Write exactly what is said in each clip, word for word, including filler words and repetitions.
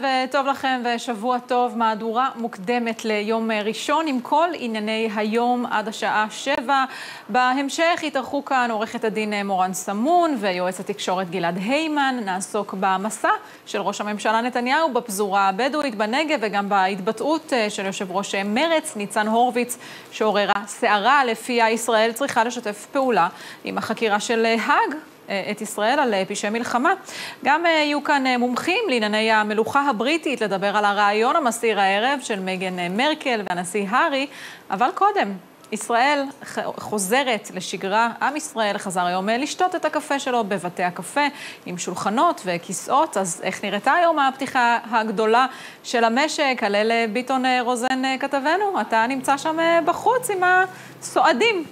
טוב לכם ושבוע טוב. מהדורה מוקדמת ליום ראשון עם כל ענייני היום עד השעה שבע. בהמשך יתארחו כאן עורכת הדין מורן סמון ויועץ התקשורת גלעד היימן. נעסוק במסע של ראש הממשלה נתניהו בפזורה הבדואית בנגב וגם בהתבטאות של יושב ראש מרץ ניצן הורוביץ שעוררה סערה לפיה ישראל צריכה לשתף פעולה עם החקירה של האג את ישראל על פשעי מלחמה. גם יהיו כאן מומחים לענייני המלוכה הבריטית לדבר על הרעיון המסעיר הערב של מגן מרקל והנשיא הארי, אבל קודם ישראל חוזרת לשגרה. עם ישראל חזר היום לשתות את הקפה שלו בבתי הקפה עם שולחנות וכיסאות. אז איך נראתה היום הפתיחה הגדולה של המשק? הלל ביטון רוזן כתבנו, אתה נמצא שם בחוץ עם הסועדים.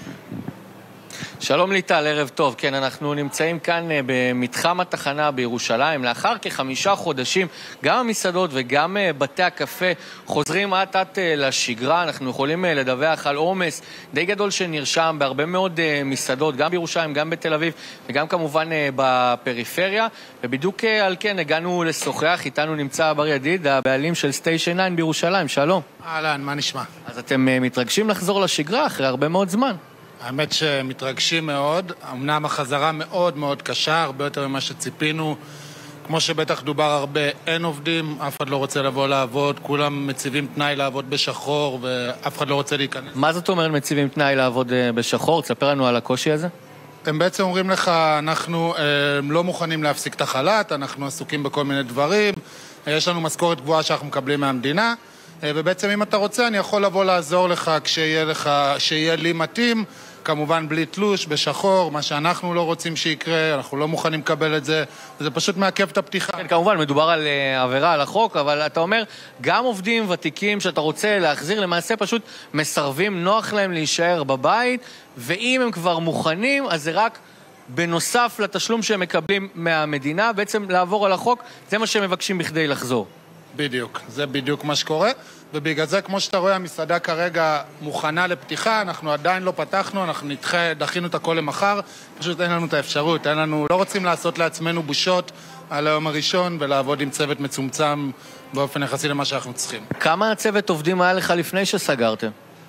שלום ליטל, ערב טוב. כן, אנחנו נמצאים כאן במתחם התחנה בירושלים. לאחר כחמישה חודשים, גם המסעדות וגם בתי הקפה חוזרים עד עד לשגרה. אנחנו יכולים לדווח על עומס די גדול שנרשם בהרבה מאוד מסעדות, גם בירושלים, גם בתל אביב, וגם כמובן בפריפריה. ובדיוק על כן הגענו לשוחח. איתנו נמצא בר ידיד, הבעלים של סטיישן ניין בירושלים. שלום. אהלן, מה נשמע? אז אתם מתרגשים לחזור לשגרה אחרי הרבה מאוד זמן. האמת שמתרגשים מאוד, אמנם החזרה מאוד מאוד קשה, הרבה יותר ממה שציפינו. כמו שבטח דובר הרבה, אין עובדים, אף אחד לא רוצה לבוא לעבוד, כולם מציבים תנאי לעבוד בשחור ואף אחד לא רוצה להיכנס. מה זאת אומרת מציבים תנאי לעבוד בשחור? תספר לנו על הקושי הזה. הם בעצם אומרים לך, אנחנו הם לא מוכנים להפסיק את החל"ת, אנחנו עסוקים בכל מיני דברים, יש לנו משכורת גבוהה שאנחנו מקבלים מהמדינה, ובעצם אם אתה רוצה אני יכול לבוא לעזור לך כשיהיה לך, שיהיה לי מתאים, כמובן בלי תלוש, בשחור, מה שאנחנו לא רוצים שיקרה, אנחנו לא מוכנים לקבל את זה, וזה פשוט מעכב את הפתיחה. כן, כמובן, מדובר על uh, עבירה על החוק, אבל אתה אומר, גם עובדים ותיקים שאתה רוצה להחזיר, למעשה פשוט מסרבים, נוח להם להישאר בבית, ואם הם כבר מוכנים, אז זה רק בנוסף לתשלום שהם מקבלים מהמדינה, בעצם לעבור על החוק, זה מה שהם מבקשים בכדי לחזור. בדיוק, זה בדיוק מה שקורה. ובגלל זה, כמו שאתה רואה, המסעדה כרגע מוכנה לפתיחה, אנחנו עדיין לא פתחנו, אנחנו נדחה, דחינו את הכל למחר, פשוט אין לנו את האפשרות, אין לנו, לא רוצים לעשות לעצמנו בושות על היום הראשון ולעבוד עם צוות מצומצם באופן יחסי למה שאנחנו צריכים. כמה צוות עובדים היה לך לפני שסגרתם?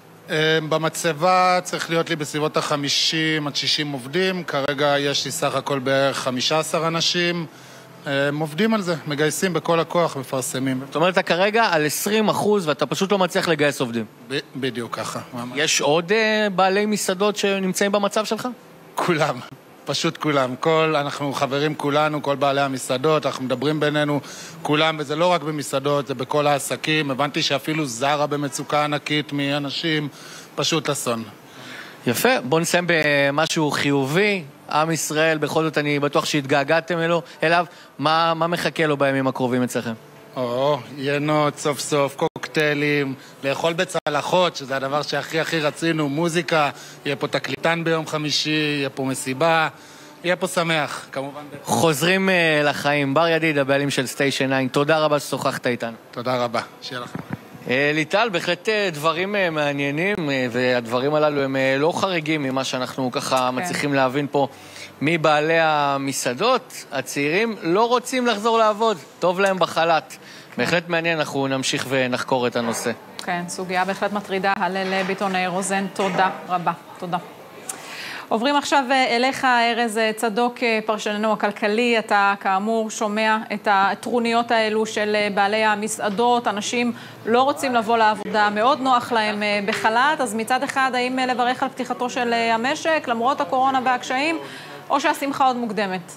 במצבה צריך להיות לי בסביבות ה-חמישים עד שישים עובדים, כרגע יש לי סך הכל בערך חמישה עשר אנשים, הם עובדים על זה, מגייסים בכל הכוח, מפרסמים. זאת אומרת, אתה כרגע על עשרים אחוז ואתה פשוט לא מצליח לגייס עובדים. ב- בדיוק ככה. יש עוד uh, בעלי מסעדות שנמצאים במצב שלך? כולם, פשוט כולם. כל, אנחנו חברים כולנו, כל בעלי המסעדות, אנחנו מדברים בינינו כולם, וזה לא רק במסעדות, זה בכל העסקים. הבנתי שאפילו זרה במצוקה ענקית מאנשים, פשוט אסון. יפה, בוא נסיים במשהו חיובי. עם ישראל, בכל זאת אני בטוח שהתגעגעתם אלו, אליו, מה, מה מחכה לו בימים הקרובים אצלכם? או, ינות, סוף סוף, קוקטיילים, לאכול בצלחות, שזה הדבר שהכי הכי רצינו, מוזיקה, יהיה פה תקליטן ביום חמישי, יהיה פה מסיבה, יהיה פה שמח, כמובן. חוזרים uh, לחיים. בר ידיד, הבעלים של סטיישן ניין, תודה רבה ששוחחת איתנו. תודה רבה, שיהיה לכם. ליטל, בהחלט דברים מעניינים, והדברים הללו הם לא חריגים ממה שאנחנו ככה מצליחים להבין פה מבעלי המסעדות. הצעירים לא רוצים לחזור לעבוד, טוב להם בחל"ת. בהחלט מעניין, אנחנו נמשיך ונחקור את הנושא. כן, סוגיה בהחלט מטרידה. הלל ביטון רוזן, תודה רבה. תודה. עוברים עכשיו אליך, ארז צדוק, פרשננו הכלכלי. אתה כאמור שומע את הטרוניות האלו של בעלי המסעדות. אנשים לא רוצים לבוא לעבודה, מאוד נוח להם בחל"ת. אז מצד אחד, האם לברך על פתיחתו של המשק, למרות הקורונה והקשיים, או שהשמחה עוד מוקדמת?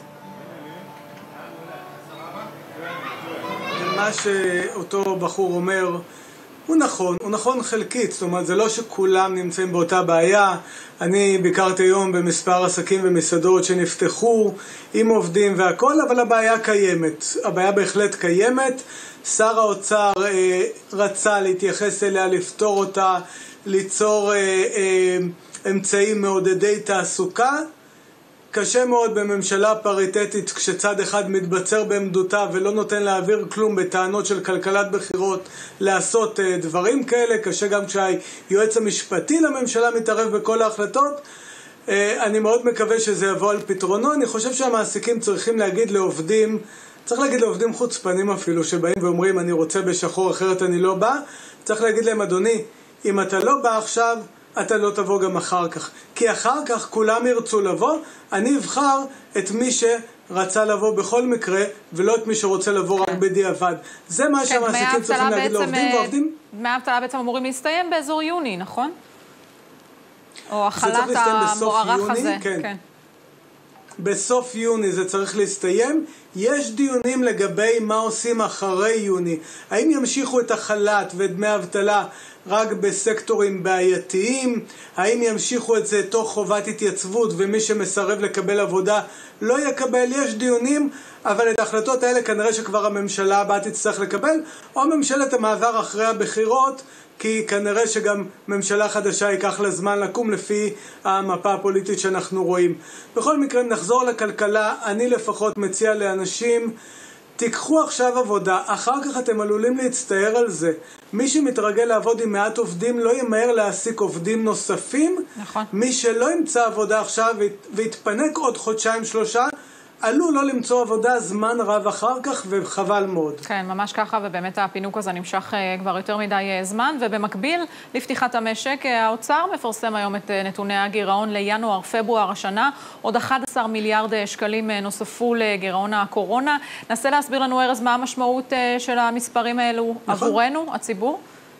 מה שאותו בחור אומר הוא נכון, הוא נכון חלקית, זאת אומרת, זה לא שכולם נמצאים באותה בעיה. אני ביקרתי היום במספר עסקים ומסעדות שנפתחו עם עובדים והכל, אבל הבעיה קיימת. הבעיה בהחלט קיימת. שר האוצר אה, רצה להתייחס אליה, לפתור אותה, ליצור אה, אה, אמצעים מעודדי תעסוקה. קשה מאוד בממשלה פריטטית כשצד אחד מתבצר בעמדותיו ולא נותן להעביר כלום בטענות של כלכלת בחירות לעשות דברים כאלה. קשה גם כשהיועץ המשפטי לממשלה מתערב בכל ההחלטות. אני מאוד מקווה שזה יבוא על פתרונו. אני חושב שהמעסיקים צריכים להגיד לעובדים צריך להגיד לעובדים חוצפנים אפילו, שבאים ואומרים, אני רוצה בשחור, אחרת אני לא בא. צריך להגיד להם, אדוני, אם אתה לא בא עכשיו, אתה לא תבוא גם אחר כך. כי אחר כך כולם ירצו לבוא, אני אבחר את מי שרצה לבוא בכל מקרה, ולא את מי שרוצה לבוא רק בדיעבד. זה מה שהמעסיקים צריכים להגיד לעובדים, ועובדים... דמי האבטלה בעצם אמורים להסתיים באזור יוני, נכון? או החלת המוארך הזה. כן. כן. בסוף יוני זה צריך להסתיים. יש דיונים לגבי מה עושים אחרי יוני. האם ימשיכו את החל"ת ודמי האבטלה רק בסקטורים בעייתיים? האם ימשיכו את זה תוך חובת התייצבות ומי שמסרב לקבל עבודה לא יקבל? יש דיונים, אבל את ההחלטות האלה כנראה שכבר הממשלה הבאה תצטרך לקבל, או ממשלת המעבר אחרי הבחירות, כי כנראה שגם ממשלה חדשה ייקח לה זמן לקום לפי המפה הפוליטית שאנחנו רואים. בכל מקרה, אם נחזור לכלכלה, אני לפחות מציע לאנשים, תיקחו עכשיו עבודה, אחר כך אתם עלולים להצטער על זה. מי שמתרגל לעבוד עם מעט עובדים לא ימהר להעסיק עובדים נוספים. נכון. מי שלא ימצא עבודה עכשיו והתפנק עוד חודשיים שלושה, עלו לא למצוא עבודה זמן רב אחר כך, וחבל מאוד. כן, ממש ככה, ובאמת הפינוק הזה נמשך כבר יותר מדי זמן, ובמקביל לפתיחת המשק, האוצר מפרסם היום את נתוני הגירעון לינואר-פברואר השנה, עוד אחד עשר מיליארד שקלים נוספו לגירעון הקורונה. נסה להסביר לנו, ארז, מה המשמעות של המספרים האלו נכון. עבורנו, הציבור?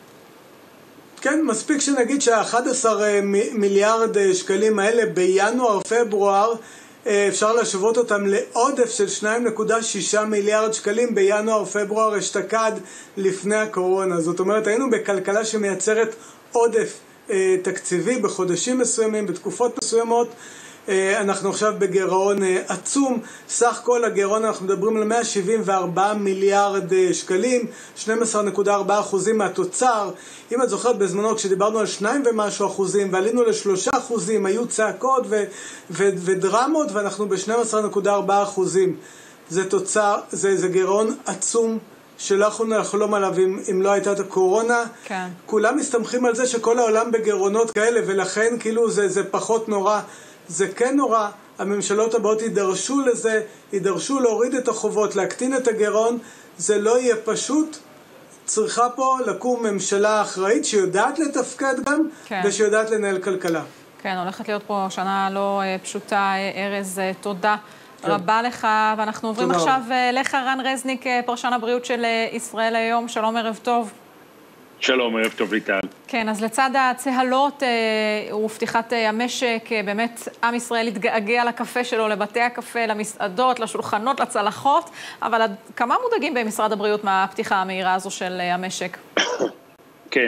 כן, מספיק שנגיד שה-אחד עשר מיליארד שקלים האלה בינואר-פברואר, אפשר לשוות אותם לעודף של שניים נקודה שישה מיליארד שקלים בינואר-פברואר אשתקד לפני הקורונה. זאת אומרת, היינו בכלכלה שמייצרת עודף אה, תקציבי בחודשים מסוימים, בתקופות מסוימות. אה, אנחנו עכשיו בגירעון אה, עצום. סך כל הגירעון אנחנו מדברים על מאה שבעים וארבעה מיליארד אה, שקלים, שנים עשר נקודה ארבעה אחוזים מהתוצר. אם את זוכרת בזמנו כשדיברנו על שניים ומשהו אחוזים ועלינו לשלושה אחוזים, היו צעקות ו- ו- ודרמות, ואנחנו ב-שנים עשר נקודה ארבעה אחוזים. זה תוצר, זה, זה גירעון עצום שלא יכולנו לחלום עליו אם, אם לא הייתה את הקורונה. כן. כולם מסתמכים על זה שכל העולם בגירעונות כאלה, ולכן כאילו זה, זה פחות נורא. זה כן נורא. הממשלות הבאות יידרשו לזה, יידרשו להוריד את החובות, להקטין את הגירעון. זה לא יהיה פשוט. צריכה פה לקום ממשלה אחראית שיודעת לתפקד גם, כן. ושיודעת לנהל כלכלה. כן, הולכת להיות פה שנה לא פשוטה. ארז, תודה כן. רבה לך, ואנחנו עוברים עכשיו לך, רן רזניק, פרשן הבריאות של ישראל היום. שלום, ערב טוב. שלום, ערב טוב ליטל. כן, אז לצד הצהלות ופתיחת המשק, באמת עם ישראל התגעגע לקפה שלו, לבתי הקפה, למסעדות, לשולחנות, לצלחות, אבל כמה מודאגים במשרד הבריאות מהפתיחה המהירה הזו של המשק? כן,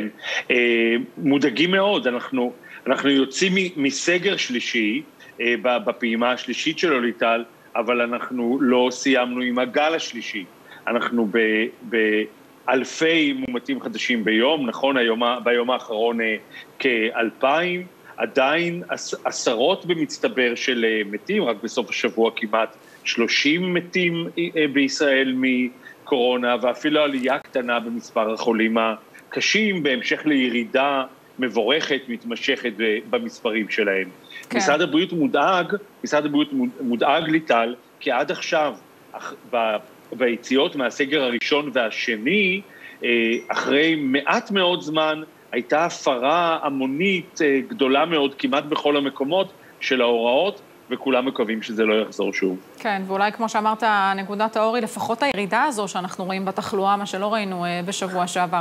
מודאגים מאוד. אנחנו, אנחנו יוצאים מסגר שלישי, בפעימה השלישית שלו ליטל, אבל אנחנו לא סיימנו עם הגל השלישי. אנחנו ב... ב אלפי מומתים חדשים ביום, נכון, היום, ביום האחרון כאלפיים, עדיין עשרות במצטבר של מתים, רק בסוף השבוע כמעט שלושים מתים בישראל מקורונה, ואפילו עלייה קטנה במספר החולים הקשים, בהמשך לירידה מבורכת, מתמשכת במספרים שלהם. כן. משרד הבריאות מודאג, משרד הבריאות מודאג ליטל, כי עד עכשיו, ב... ביציאות מהסגר הראשון והשני, אחרי מעט מאוד זמן, הייתה הפרה המונית גדולה מאוד, כמעט בכל המקומות של ההוראות, וכולם מקווים שזה לא יחזור שוב. כן, ואולי כמו שאמרת, נקודת האור היא לפחות הירידה הזו שאנחנו רואים בתחלואה, מה שלא ראינו בשבוע שעבר.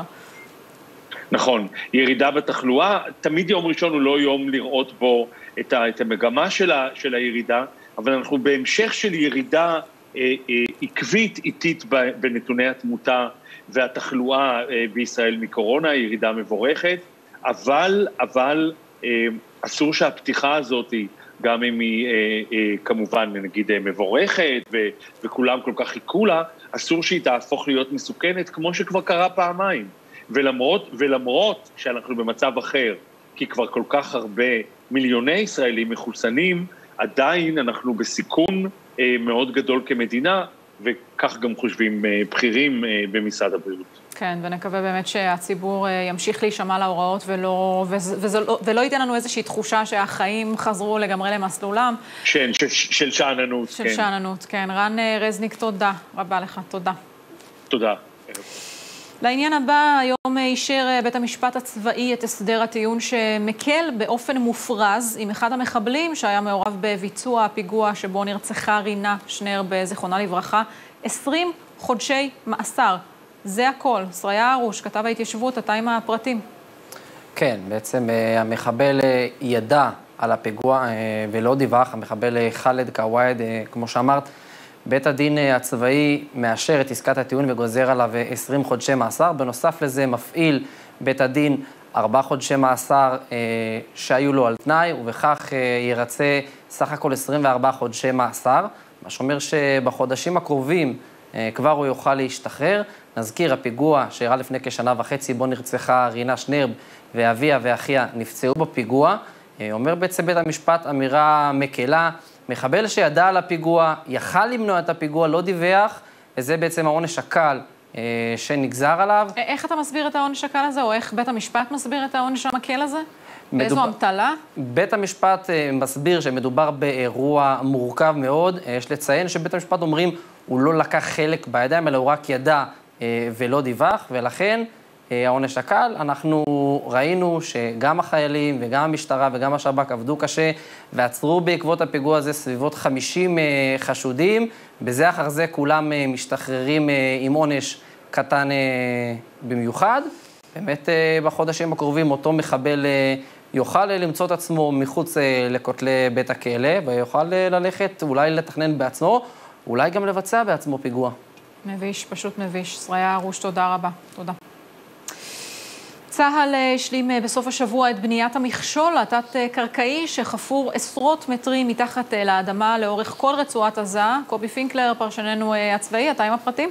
נכון, ירידה בתחלואה, תמיד יום ראשון הוא לא יום לראות בו את, ה, את המגמה של, ה, של הירידה, אבל אנחנו בהמשך של ירידה עקבית איטית בנתוני התמותה והתחלואה בישראל מקורונה, ירידה מבורכת, אבל, אבל אסור שהפתיחה הזאת, גם אם היא כמובן נגיד מבורכת וכולם כל כך חיכו לה, אסור שהיא תהפוך להיות מסוכנת כמו שכבר קרה פעמיים. ולמרות, ולמרות שאנחנו במצב אחר, כי כבר כל כך הרבה מיליוני ישראלים מחוסנים, עדיין אנחנו בסיכון מאוד גדול כמדינה, וכך גם חושבים בכירים במשרד הבריאות. כן, ונקווה באמת שהציבור ימשיך להישמע להוראות ולא, ולא, ולא ייתן לנו איזושהי תחושה שהחיים חזרו לגמרי למסלולם. של, של, של שעננות, של כן. של שעננות, כן. רן רזניק, תודה רבה לך, תודה. תודה. לעניין הבא, היום אישר בית המשפט הצבאי את הסדר הטיעון שמקל באופן מופרז עם אחד המחבלים שהיה מעורב בביצוע הפיגוע שבו נרצחה רינה שנר בזיכרונה לברכה, עשרים חודשי מאסר. זה הכל. שריה ארוש, כתב ההתיישבות, אתה עם הפרטים. כן, בעצם המחבל ידע על הפיגוע ולא דיווח, המחבל חאלד קוואד, כמו שאמרת, בית הדין הצבאי מאשר את עסקת הטיעון וגוזר עליו עשרים חודשי מאסר. בנוסף לזה מפעיל בית הדין ארבעה חודשי מאסר אה, שהיו לו על תנאי, ובכך אה, ירצה סך הכל עשרים וארבעה חודשי מאסר, מה שאומר שבחודשים הקרובים אה, כבר הוא יוכל להשתחרר. נזכיר, הפיגוע שאירע לפני כשנה וחצי בו נרצחה רינה שנרב ואביה ואחיה נפצעו בפיגוע. אה, אומר בעצם בית המשפט אמירה מקלה, מחבל שידע על הפיגוע, יכל למנוע את הפיגוע, לא דיווח, וזה בעצם העונש הקל אה, שנגזר עליו. איך אתה מסביר את העונש הקל הזה, או איך בית המשפט מסביר את העונש המקל הזה? באיזו המתלה? בית המשפט אה, מסביר שמדובר באירוע מורכב מאוד. אה, יש לציין שבית המשפט אומרים, הוא לא לקח חלק בידיים, אלא הוא רק ידע אה, ולא דיווח, ולכן העונש הקל. אנחנו ראינו שגם החיילים וגם המשטרה וגם השב"כ עבדו קשה ועצרו בעקבות הפיגוע הזה סביבות חמישים חשודים. בזה אחר זה כולם משתחררים עם עונש קטן במיוחד. באמת בחודשים הקרובים אותו מחבל יוכל למצוא את עצמו מחוץ לכותלי בית הכלא ויוכל ללכת, אולי לתכנן בעצמו, אולי גם לבצע בעצמו פיגוע. מביש, פשוט מביש. שריה ארוש, תודה רבה. תודה. צה"ל השלים בסוף השבוע את בניית המכשול התת-קרקעי שחפור עשרות מטרים מתחת לאדמה לאורך כל רצועת עזה. קובי פינקלר, פרשננו הצבאי, אתה עם הפרטים?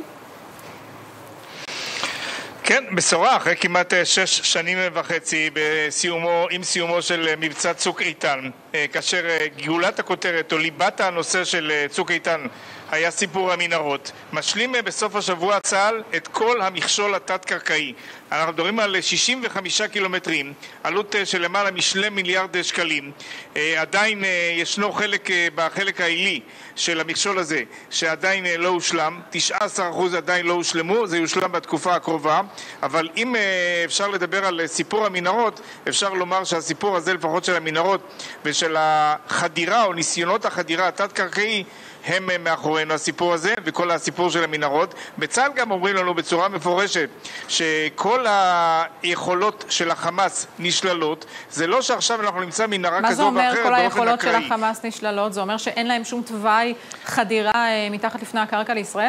כן, בשורה, אחרי כמעט שש שנים וחצי בסיומו, עם סיומו של מבצע צוק איתן, כאשר גאולת הכותרת או ליבת הנושא של צוק איתן היה סיפור המנהרות. משלים בסוף השבוע צה"ל את כל המכשול התת-קרקעי. אנחנו מדברים על שישים וחמישה קילומטרים, עלות של למעלה משני מיליארד שקלים. עדיין ישנו חלק בחלק העילי של המכשול הזה שעדיין לא הושלם, תשעה עשר אחוז עדיין לא הושלמו, זה יושלם בתקופה הקרובה, אבל אם אפשר לדבר על סיפור המנהרות, אפשר לומר שהסיפור הזה לפחות של המנהרות ושל החדירה או ניסיונות החדירה התת-קרקעי הם מאחורינו הסיפור הזה וכל הסיפור של המנהרות. בצה"ל גם אומרים לנו בצורה מפורשת שכל היכולות של החמאס נשללות. זה לא שעכשיו אנחנו נמצא מנהרה כזו ואחרת באופן אקראי. מה זה אומר כל היכולות של החמאס נשללות? זה אומר שאין להם שום תוואי חדירה מתחת לפני הקרקע לישראל?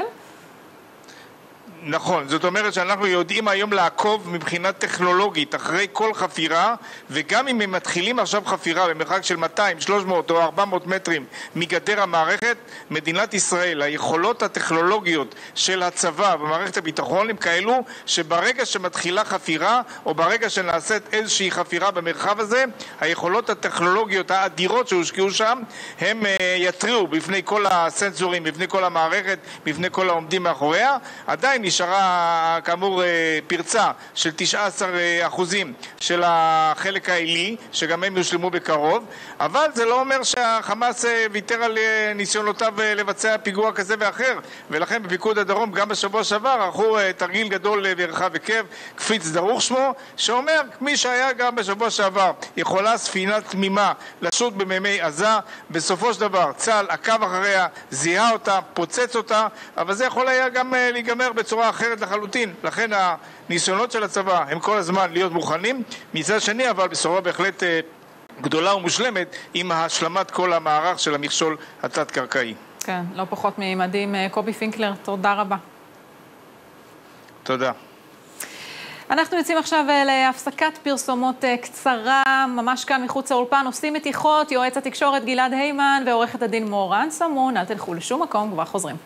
נכון, זאת אומרת שאנחנו יודעים היום לעקוב מבחינה טכנולוגית אחרי כל חפירה, וגם אם הם מתחילים עכשיו חפירה במרחק של מאתיים, שלוש מאות או ארבע מאות מטרים מגדר המערכת, מדינת ישראל, היכולות הטכנולוגיות של הצבא ומערכת הביטחון הם כאלו שברגע שמתחילה חפירה או ברגע שנעשית איזושהי חפירה במרחב הזה, היכולות הטכנולוגיות האדירות שהושקעו שם הם uh, יתריעו בפני כל הסנסורים, בפני כל המערכת, בפני כל העומדים מאחוריה. עדיין נשארה כאמור פרצה של תשעה עשר אחוזים של החלק העילי, שגם הם יושלמו בקרוב, אבל זה לא אומר שהחמאס ויתר על ניסיונותיו לבצע פיגוע כזה ואחר, ולכן בפיקוד הדרום גם בשבוע שעבר ערכו תרגיל גדול ורחב היקף, קפיץ דרוך שמו, שאומר מי שהיה גם בשבוע שעבר יכולה ספינה תמימה לשוט במימי עזה, בסופו של דבר צה"ל עקב אחריה, זיהה אותה, פוצץ אותה, אבל זה יכול היה גם להיגמר בצורה אחרת לחלוטין. לכן הניסיונות של הצבא הם כל הזמן להיות מוכנים, מצד שני אבל בשורה בהחלט גדולה ומושלמת עם השלמת כל המערך של המכשול התת-קרקעי. כן, לא פחות ממדהים. קובי פינקלר, תודה רבה. תודה. אנחנו יוצאים עכשיו להפסקת פרסומות קצרה, ממש כאן מחוץ לאולפן, עושים מתיחות, יועץ התקשורת גלעד היימן ועורכת הדין מורן סמון, אל תלכו לשום מקום, כבר חוזרים.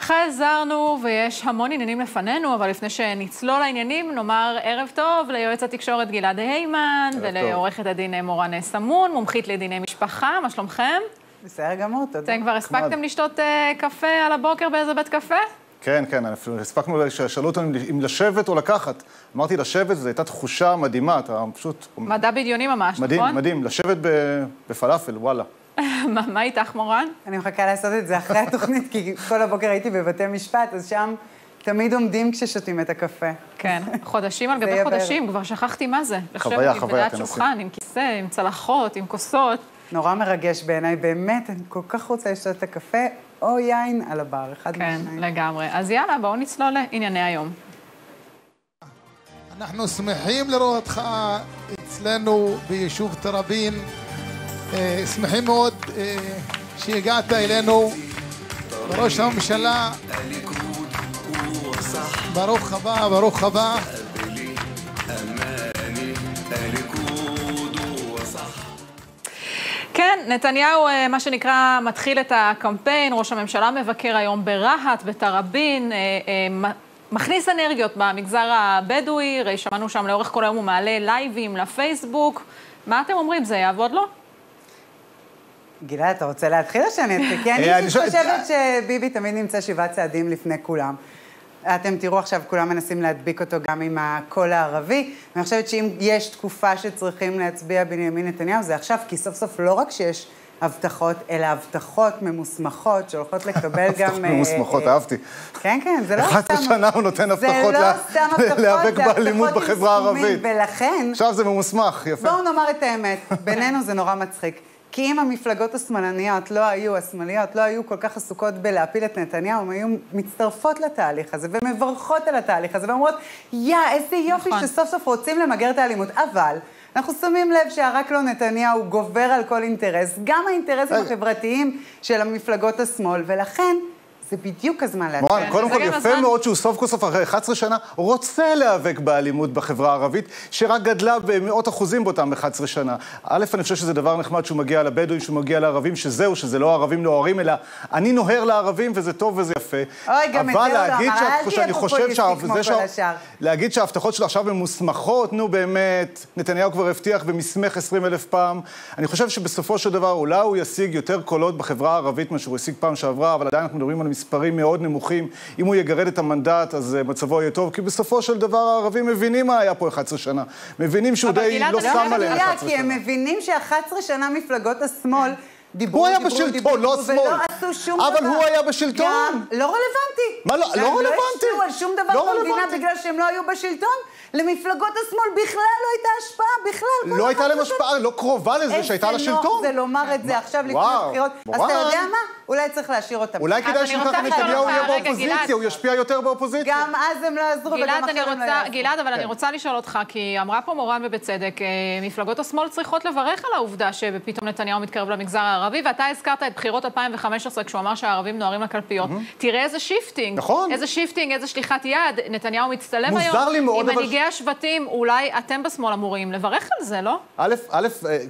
חזרנו ויש המון עניינים לפנינו, אבל לפני שנצלול לעניינים, נאמר ערב טוב ליועץ התקשורת גלעד היימן, ולעורכת הדין מורן סמון, מומחית לדיני משפחה. מה שלומכם? בסדר גמור, תודה. אתם כבר הספקתם לשתות קפה על הבוקר באיזה בית קפה? כן, כן, אפילו הספקנו, שאלו אותנו אם לשבת או לקחת. אמרתי לשבת, זו הייתה תחושה מדהימה, אתה פשוט... מדע בדיוני ממש, מדהים, נכון? מדהים, לשבת בפלאפל, וואלה. מה איתך, מורן? אני מחכה לעשות את זה אחרי התוכנית, כי כל הבוקר הייתי בבתי משפט, אז שם תמיד עומדים כששותים את הקפה. כן, חודשים על גבי חודשים, כבר שכחתי מה זה. חוויה, חוויה, לשבת שולחן, עם כיסא, עם צלחות, עם כוסות. נורא מרגש בעיניי, באמת, אני כל כך רוצה לשתות את הקפה, או יין על הבר, אחד כן, משניים. לגמרי. אז יאללה, בואו נצלול לענייני היום. אנחנו שמחים לראות אותך אצלנו ביישוב תראבין. שמחים מאוד שהגעת אלינו. ראש הממשלה, ברוך הבא, ברוך הבא. כן, נתניהו, מה שנקרא, מתחיל את הקמפיין. ראש הממשלה מבקר היום ברהט, בתראבין, מכניס אנרגיות במגזר הבדואי. הרי שמענו שם לאורך כל היום הוא מעלה לייבים לפייסבוק. מה אתם אומרים? זה יעבוד לו? גלעד, אתה רוצה להתחיל או שאני אתחיל? כי אני חושבת שביבי תמיד נמצא שבעה צעדים לפני כולם. אתם תראו עכשיו, כולם מנסים להדביק אותו גם עם הקול הערבי. אני חושבת שאם יש תקופה שצריכים להצביע בנימין נתניהו, זה עכשיו, כי סוף סוף לא רק שיש הבטחות, אלא הבטחות ממוסמכות, שהולכות לקבל גם... הבטחות ממוסמכות, אהבתי. כן, כן, זה לא סתם... אחת השנה הוא נותן הבטחות להיאבק באלימות בחברה הערבית. ולכן... עכשיו זה ממוסמך, יפה. בואו נאמר את האמת, בינינו זה נורא מצחיק. כי אם המפלגות השמאלניות לא היו, השמאליות לא היו כל כך עסוקות בלהפיל את נתניהו, הם היו מצטרפות לתהליך הזה ומברכות על התהליך הזה, ואומרות, יא, איזה יופי שסוף סוף רוצים למגר את האלימות. אבל אנחנו שמים לב שהרק לא נתניהו גובר על כל אינטרס, גם האינטרסים החברתיים של המפלגות השמאל, ולכן זה בדיוק הזמן להגיד. מורן, קודם כל יפה מאוד שהוא סוף כל סוף אחרי אחת עשרה שנה רוצה להיאבק באלימות בחברה הערבית, שרק גדלה במאות אחוזים באותם אחת עשרה שנה. א', אני חושב שזה דבר נחמד שהוא מגיע לבדואים, שהוא מגיע לערבים, שזהו, שזה לא הערבים נוהרים, אלא אני נוהר לערבים וזה טוב וזה יפה. אוי, גם את זה הוא לא אמר, אל תהיה פופוליסטי כמו כל השאר. להגיד שההבטחות שלו עכשיו הן מוסמכות, נו באמת, נתניהו כבר הבטיח ומסמך עשרים אלף פעם. אני חושב שבסופו של דבר אולי הוא ישיג יותר קולות בחברה הערבית מה שהוא השיג פעם שעברה, אבל עדיין אנחנו מדברים על מספרים מאוד נמוכים. אם הוא יגרד את המנדט, אז מצבו יהיה טוב, כי בסופו של דבר הערבים מבינים מה היה פה אחת עשרה שנה. מבינים שהוא די לא שם עליהם אחת עשרה שנה. כי הם מבינים ש-אחת עשרה שנה מפלגות השמאל דיברו, הוא היה בשלטון, לא השמאל. ולא עשו שום דבר. אבל הוא היה בשלטון. לא רלוונטי. מה לא? לא רלוונטי. לא השפיעו על שום דבר במדינה בגלל שהם לא היו בשלטון. למפלגות השמאל בכלל לא הייתה השפעה, בכלל. לא הייתה להם השפעה, לא קרובה לזה שהייתה לשלטון. זה לומר את זה עכשיו לפני הבחירות. אז אתה יודע מה? אולי צריך להשאיר אותם. אולי כדאי שככה נתניהו יהיה באופוזיציה, הוא ישפיע יותר באופוזיציה. גם אז הם לא עזרו וגם אחר הם לא יעזרו. גלעד, אבל אני רוצה לשאול אותך, כי אמרה פה מורן ובצדק, מפלגות השמאל צריכות לברך על העובדה שפתאום נתניהו מתקרב למגזר הערבי, ואתה הזכרת את בחירות אלפיים וחמש עשרה כשהוא אמר שהערבים נוהרים לקלפיות. תראה איזה שיפטינג. נכון. איזה שיפטינג, איזה שליחת יד. נתניהו מצטלם היום עם מנהיגי השבטים. אולי אתם בשמאל אמורים לברך על זה, לא? א', א',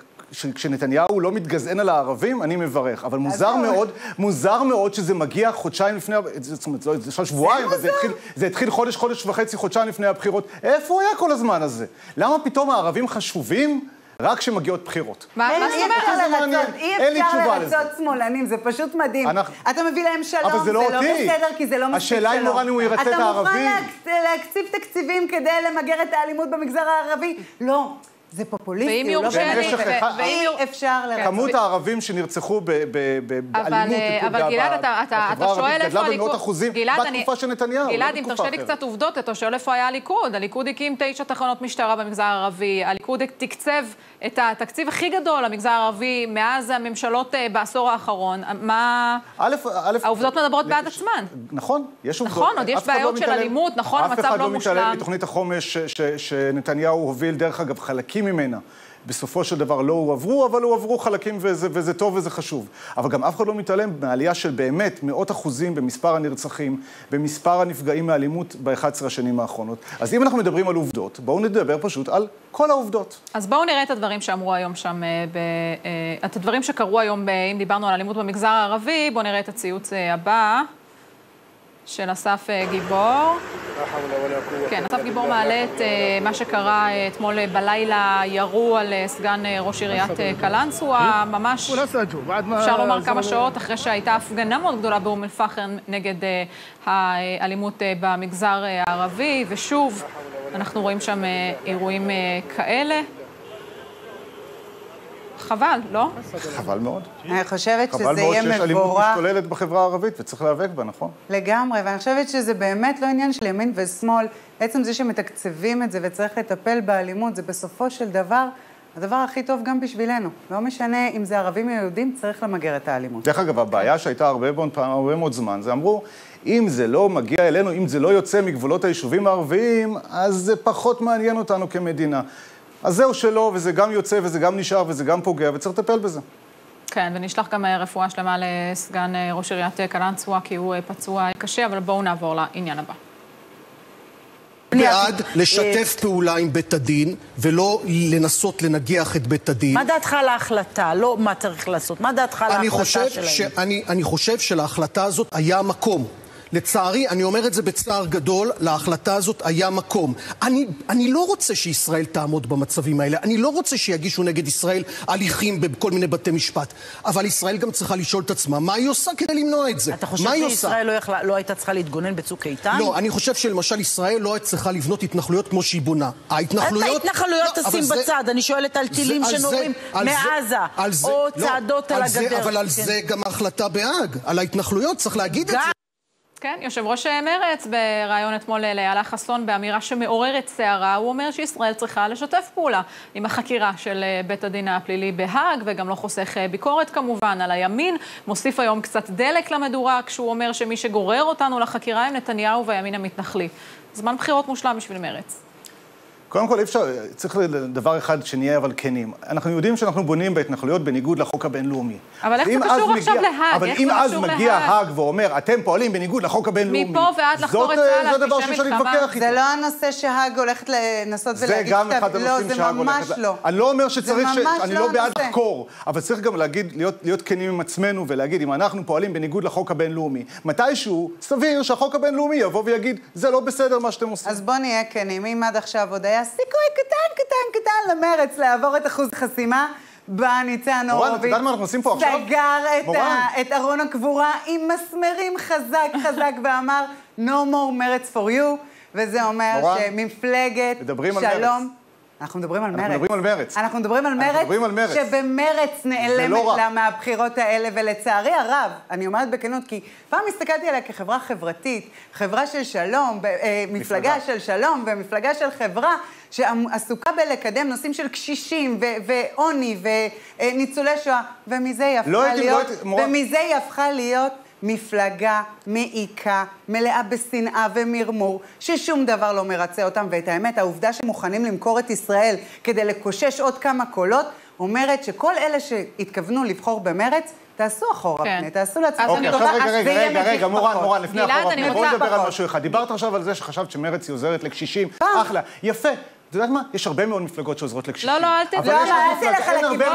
כשנתניהו לא מתגזען על הערבים, אני מברך. אבל מוזר מאוד, מוזר מאוד שזה מגיע חודשיים לפני, זאת אומרת, זה שלוש שבועיים, זה התחיל חודש, חודש וחצי, חודשיים לפני הבחירות. איפה הוא היה כל הזמן הזה? למה פתאום הערבים חשובים? רק שמגיעות בחירות. מה זאת אומרת? אי אפשר לרצות שמאלנים, זה פשוט מדהים. אתה מביא להם שלום, זה לא בסדר, כי זה לא מספיק שלום. השאלה אם מורן הוא ירצה את הערבים. אתה מוכן להקציב תקציבים כדי למגר את האלימות במגזר הערבי? לא. זה פופוליסטי, הוא לא באמת, ואי אפשר לרצות. כמות הערבים שנרצחו באלימות אבל גלעד, אתה שואל איפה הליכוד, בתקופה של נתניהו. גלעד, אם תרשה לי קצת עובדות, אתה שואל איפה היה הליכוד. הליכוד הקים תשע תחנות משטרה במגזר הערבי, הליכוד תקצב את התקציב הכי גדול למגזר הערבי מאז הממשלות בעשור האחרון. מה... העובדות מדברות בעד עצמן. נכון, יש עובדות. נכון, עוד יש בעיות של אלימות, נכון, המצב לא מושלם. אף אחד לא מתעלם מתוכנית החומש שנתניהו הוביל, דרך אגב, חלקים ממנה. בסופו של דבר לא הועברו, אבל הועברו חלקים וזה, וזה טוב וזה חשוב. אבל גם אף אחד לא מתעלם מהעלייה של באמת מאות אחוזים במספר הנרצחים, במספר הנפגעים מאלימות ב-אחת עשרה השנים האחרונות. אז אם אנחנו מדברים על עובדות, בואו נדבר פשוט על כל העובדות. אז בואו נראה את הדברים שאמרו היום שם, ב... את הדברים שקרו היום, ב... אם דיברנו על אלימות במגזר הערבי, בואו נראה את הציוץ הבא. של אסף גיבור. כן, אסף גיבור מעלה את מה שקרה אתמול בלילה, ירו על סגן ראש עיריית קלנסווה, ממש אפשר לומר כמה שעות אחרי שהייתה הפגנה מאוד גדולה באום אל-פחם נגד האלימות במגזר הערבי, ושוב אנחנו רואים שם אירועים כאלה. חבל, לא? חבל מאוד. אני חושבת שזה יהיה מבורך. חבל מאוד שיש אלימות משתוללת בחברה הערבית, וצריך להיאבק בה, נכון? לגמרי, ואני חושבת שזה באמת לא עניין של ימין ושמאל. עצם זה שמתקצבים את זה וצריך לטפל באלימות, זה בסופו של דבר הדבר הכי טוב גם בשבילנו. לא משנה אם זה ערבים או יהודים, צריך למגר את האלימות. דרך אגב, הבעיה שהייתה הרבה, הרבה מאוד זמן, זה אמרו, אם זה לא מגיע אלינו, אם זה לא יוצא מגבולות היישובים הערביים, אז זה פחות מעניין אותנו כמדינה. אז זהו שלא, וזה גם יוצא, וזה גם נשאר, וזה גם פוגע, וצריך לטפל בזה. כן, ונשלח גם רפואה שלמה לסגן ראש עיריית קלנסווה, כי הוא פצוע קשה, אבל בואו נעבור לעניין הבא. בעד לשתף פעולה עם בית הדין, ולא לנסות לנגיח את בית הדין. מה דעתך על ההחלטה? לא מה צריך לעשות. מה דעתך על ההחלטה שלהם? אני, אני חושב שלהחלטה הזאת היה מקום. לצערי, אני אומר את זה בצער גדול, להחלטה הזאת היה מקום. אני, אני לא רוצה שישראל תעמוד במצבים האלה, אני לא רוצה שיגישו נגד ישראל הליכים בכל מיני בתי משפט, אבל ישראל גם צריכה לשאול את עצמה, מה היא עושה כדי למנוע את זה? אתה חושב שישראל לא, יכלה, לא הייתה צריכה להתגונן בצוק איתן? לא, אני חושב שלמשל ישראל לא הייתה צריכה לבנות התנחלויות כמו שהיא בונה. ההתנחלויות... את ההתנחלויות תשים לא, בצד, זה, אני שואלת על טילים זה, שנורים זה, מעזה, על זה, או לא, צעדות על, על הגדר. זה, אבל על כן. זה גם ההחלטה בהאג, על ההתנחלויות, צריך להגיד גם. את זה. כן, יושב ראש מרץ ברעיון אתמול לאיילה חסון באמירה שמעוררת סערה, הוא אומר שישראל צריכה לשתף פעולה עם החקירה של בית הדין הפלילי בהאג, וגם לא חוסך ביקורת כמובן על הימין, מוסיף היום קצת דלק למדורה, כשהוא אומר שמי שגורר אותנו לחקירה הם נתניהו והימין המתנחלי. זמן בחירות מושלם בשביל מרץ. קודם כל, אפשר, צריך דבר אחד שנהיה אבל כנים. אנחנו יודעים שאנחנו בונים בהתנחלויות בניגוד לחוק הבינלאומי. אבל איך זה קשור עכשיו להאג? אבל אם אז מגיע האג ואומר, אתם פועלים בניגוד לחוק הבינלאומי, מפה ועד לחקור את צה"ל, זה דבר שאפשר להתווכח איתו. זה לא הנושא שהאג הולכת לנסות ולהגיד כתב, לא, זה ממש לא. אני לא אומר שצריך, אני לא בעד לחקור, אבל צריך גם להיות כנים עם עצמנו ולהגיד, אם אנחנו פועלים בניגוד לחוק הבינלאומי, מתישהו סביר שהחוק הבינלאומי יבוא ויגיד, זה לא בסדר מה שאתם עושים. אז בוא נהיה כנים, אם עד עכשיו עוד היה סיכוי קטן, קטן, קטן למרץ לעבור את אחוז החסימה, בא ניצן הורוביץ, סגר את ארון הקבורה עם מסמרים חזק חזק ואמר, no more מרץ for you, וזה אומר שמפלגת שלום, אנחנו מדברים על מרץ. אנחנו מדברים על מרץ. אנחנו מדברים על מרץ, שבמרץ נעלמת לה מהבחירות האלה, ולצערי הרב, אני אומרת בכנות, כי פעם הסתכלתי עליה כחברה חברתית, חברה של שלום, מפלגה של שלום, ומפלגה של חברה שעסוקה בלקדם נושאים של קשישים ועוני וניצולי שואה, ומזה היא הפכה להיות, ומזה היא הפכה להיות מפלגה מעיקה, מלאה בשנאה ומרמור, ששום דבר לא מרצה אותם, ואת האמת, העובדה שמוכנים למכור את ישראל כדי לקושש עוד כמה קולות, אומרת שכל אלה שהתכוונו לבחור במרץ, תעשו אחורה פני, תעשו לעצמם. אוקיי, עכשיו רגע, רגע, רגע, רגע, מורן, מורן, לפני אחורה פני, בואו נדבר על משהו אחד. דיברת עכשיו על זה שחשבת שמרץ היא עוזרת לקשישים, אחלה, יפה. אתה יודעת מה? יש הרבה מאוד מפלגות שעוזרות לקשישים. לא, לא, אל תלך. לא, אל תלך על הכיוון.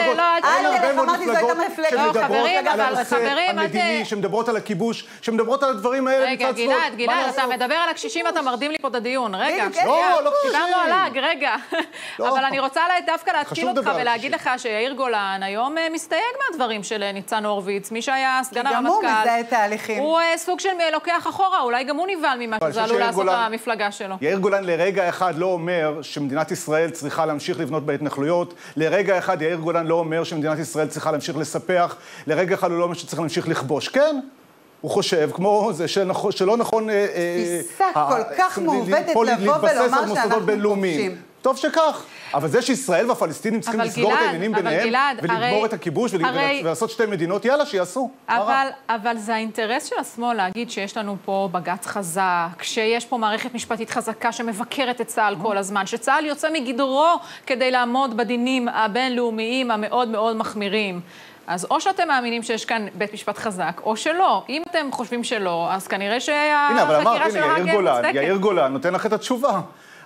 אל תלך, אמרתי, זו הייתה מפלגות. חברים, אבל חברים, המדיני, שמדברות על הכיבוש, שמדברות על הדברים האלה. רגע, גלעד, גלעד, אתה מדבר על הקשישים, אתה מרדים לי פה את הדיון. רגע. לא, לא קשישים. דיברנו עליו, רגע. אבל אני רוצה דווקא להתקיל אותך ולהגיד לך שיאיר גולן היום מסתייג מהדברים של ניצן הורוביץ, מי שהיה סגן הרמטכ"ל. הוא סוג של לוקח אחורה, אולי גם הוא נבהל ממה שזה עלול לעשות המפלגה שלו. יאיר גולן לרגע אחד לא אומר שמדינת ישראל צריכה להמשיך לבנות בהתנחלויות, לרגע אחד יאיר גולן לא אומר שמדינת ישראל צריכה להמשיך לספח, לרגע אחד הוא לא אומר שצריך להמשיך לכבוש. כן, הוא חושב, כמו זה שלא נכון... תפיסה כל כך מעובדת לבוא ולומר שאנחנו כובשים. טוב שכך, אבל זה שישראל והפלסטינים צריכים לסגור את העניינים ביניהם ולגמור את הכיבוש ולעשות שתי מדינות, יאללה, שיעשו. אבל זה האינטרס של השמאל להגיד שיש לנו פה בג"ץ חזק, שיש פה מערכת משפטית חזקה שמבקרת את צה"ל כל הזמן, שצה"ל יוצא מגדרו כדי לעמוד בדינים הבינלאומיים המאוד מאוד מחמירים. אז או שאתם מאמינים שיש כאן בית משפט חזק, או שלא. אם אתם חושבים שלא, אז כנראה שהחקירה של האג מוצדקת. הנה, אבל אמרת, הנה, יאיר גולן, יאיר גולן נותן לך את התשובה.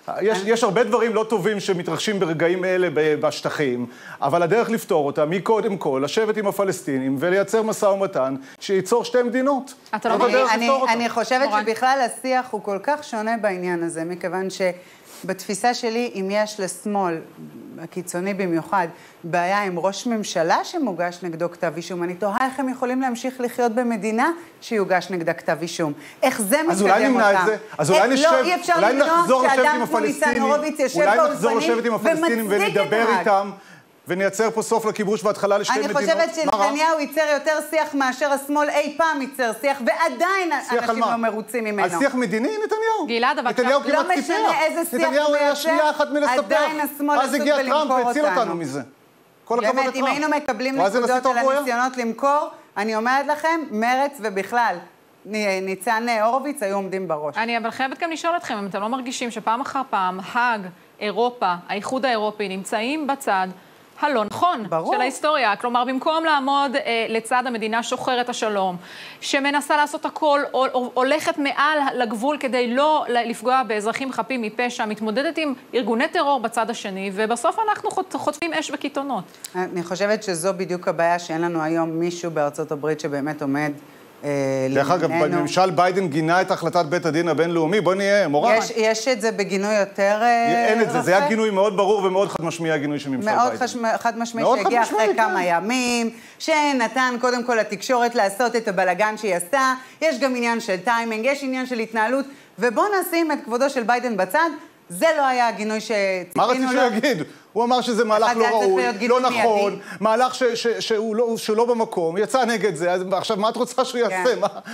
יש, יש הרבה דברים לא טובים שמתרחשים ברגעים אלה בשטחים, אבל הדרך לפתור אותם היא קודם כל לשבת עם הפלסטינים ולייצר משא ומתן שייצור שתי מדינות. אתה לא אני, אני, אני חושבת שבכלל השיח הוא כל כך שונה בעניין הזה, מכיוון שבתפיסה שלי, אם יש לשמאל, הקיצוני במיוחד, בעיה עם ראש ממשלה שמוגש נגדו כתב אישום, אני תוהה איך הם יכולים להמשיך לחיות במדינה שיוגש נגדה כתב אישום. איך זה מקדם אותם? אז אולי נמנע את זה? אז אולי נשב, לא, אי אפשר אולי נחזור לשבת עם הפלסטינים, אולי נחזור לשבת עם הפלסטינים ונדבר איתם, ונייצר פה סוף לכיבוש והתחלה לשתי אני מדינות. אני חושבת שנתניהו ייצר יותר שיח מאשר השמאל אי פעם ייצר שיח, ועדיין אנשים לא מרוצים ממנו. על שיח מדיני, נתניהו. גלעד, אבל נתניהו כמעט לא משנה איזה שיח הוא מייצר, עדיין השמאל עסוק בלמכור אותנו. באמת, אם היינו מקבלים נקודות על הניסיונות למכור, אני אומרת לכם, מרץ ובכלל, ניצן הורוביץ היו עומדים בראש. אני אבל חייבת גם לשאול אתכם, אם אתם לא מרגישים שפעם אחר פעם, האג, אירופה, האיחוד האירופי, נמצאים בצד הלא נכון ברור. של ההיסטוריה. כלומר, במקום לעמוד אה, לצד המדינה שוחרת השלום, שמנסה לעשות הכל, הולכת מעל לגבול כדי לא לפגוע באזרחים חפים מפשע, מתמודדת עם ארגוני טרור בצד השני, ובסוף אנחנו חוטפים אש וקיתונות. אני חושבת שזו בדיוק הבעיה שאין לנו היום מישהו בארצות הברית שבאמת עומד דרך אגב, ממשל ביידן גינה את החלטת בית הדין הבינלאומי, בוא נהיה מורן. יש, יש את זה בגינוי יותר רפה? אין את זה, זה היה גינוי מאוד ברור ומאוד חד משמעי הגינוי של ממשל ביידן. מאוד חד משמעי שהגיע אחרי כמה ימים, שנתן קודם כל לתקשורת לעשות את הבלגן שהיא עשתה, יש גם עניין של טיימינג, יש עניין של התנהלות, ובוא נשים את כבודו של ביידן בצד, זה לא היה הגינוי שציפינו לו. מה רצית שהוא יגיד? הוא אמר שזה מהלך לא ראוי, לא נכון, מהלך שהוא לא במקום, יצא נגד זה, עכשיו מה את רוצה שהוא יעשה?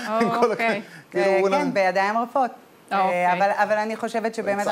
כן, בידיים רפות. אבל אני חושבת שבאמת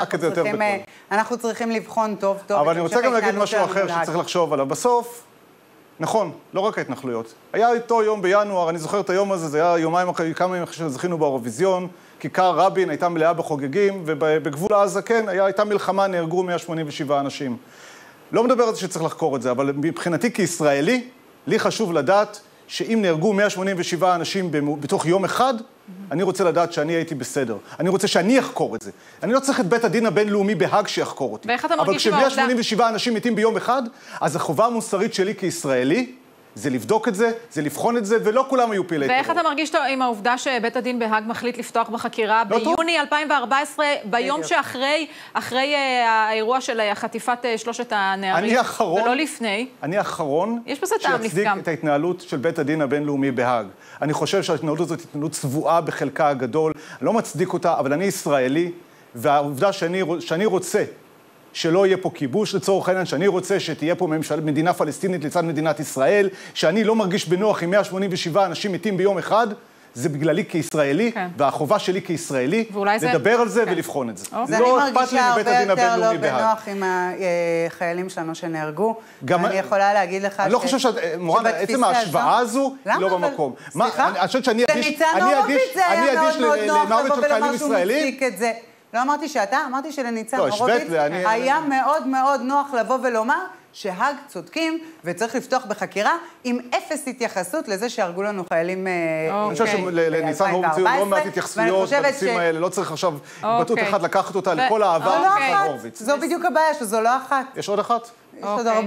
אנחנו צריכים לבחון טוב טוב. אבל אני רוצה גם להגיד משהו אחר שצריך לחשוב עליו. בסוף, נכון, לא רק ההתנחלויות. היה איתו יום בינואר, אני זוכר את היום הזה, זה היה יומיים אחרי, כמה ימים אחרי שזכינו באירוויזיון, כיכר רבין הייתה מלאה בחוגגים, ובגבול עזה, כן, הייתה מלחמה, נהרגו מאה שמונים ושבעה אנשים. לא מדבר על זה שצריך לחקור את זה, אבל מבחינתי כישראלי, לי חשוב לדעת שאם נהרגו מאה שמונים ושבעה אנשים בתוך יום אחד, אני רוצה לדעת שאני הייתי בסדר. אני רוצה שאני אחקור את זה. אני לא צריך את בית הדין הבינלאומי בהאג שיחקור אותי. ואיך אתה מרגיש אבל כש-מאה שמונים ושבעה אנשים מתים ביום אחד, אז החובה המוסרית שלי כישראלי, זה לבדוק את זה, זה לבחון את זה, ולא כולם היו פעילי טרור. ואיך אתה מרגיש עם העובדה שבית הדין בהאג מחליט לפתוח בחקירה ביוני אלפיים וארבע עשרה, ביום שאחרי אחרי האירוע של חטיפת שלושת הנערים, ולא לפני? אני האחרון שיצדיק את ההתנהלות של בית הדין הבינלאומי בהאג. אני חושב שההתנהלות הזאת היא התנהלות צבועה בחלקה הגדול, אני לא מצדיק אותה, אבל אני ישראלי, והעובדה שאני, שאני רוצה שלא יהיה פה כיבוש לצורך העניין, שאני רוצה שתהיה פה ממשל, מדינה פלסטינית לצד מדינת ישראל, שאני לא מרגיש בנוח עם מאה שמונים ושבעה אנשים מתים ביום אחד, זה בגללי כישראלי, okay. והחובה שלי כישראלי, לדבר זה... על זה okay. ולבחון את זה. Okay. זה לא אכפת לי מבית הדין הבינלאומי בהאג. אני מרגישה הרבה יותר לא בנוח עם החיילים שלנו שנהרגו, גם... ואני יכולה להגיד לך אני ש... לא חושב ש... מורן, עצם ההשוואה הזו, היא לא במקום. סליחה? אני חושבת שאני אדיש... לניצן הורוביץ זה היה מאוד מאוד נוח לבוא ולומר שהוא מצדיק את זה. לא אמרתי שאתה, אמרתי שלניצן הורוביץ היה מאוד מאוד נוח לבוא ולומר שהאג צודקים וצריך לפתוח בחקירה עם אפס התייחסות לזה שהרגו לנו חיילים ב-אלפיים וארבע עשרה. אני חושב שלניצן הורוביץ היו לא מעט התייחסויות בנושאים האלה, לא צריך עכשיו בטות אחת לקחת אותה לכל העבר ניצן הורוביץ. זו בדיוק הבעיה, שזו לא אחת. יש עוד אחת? יש עוד הרבה.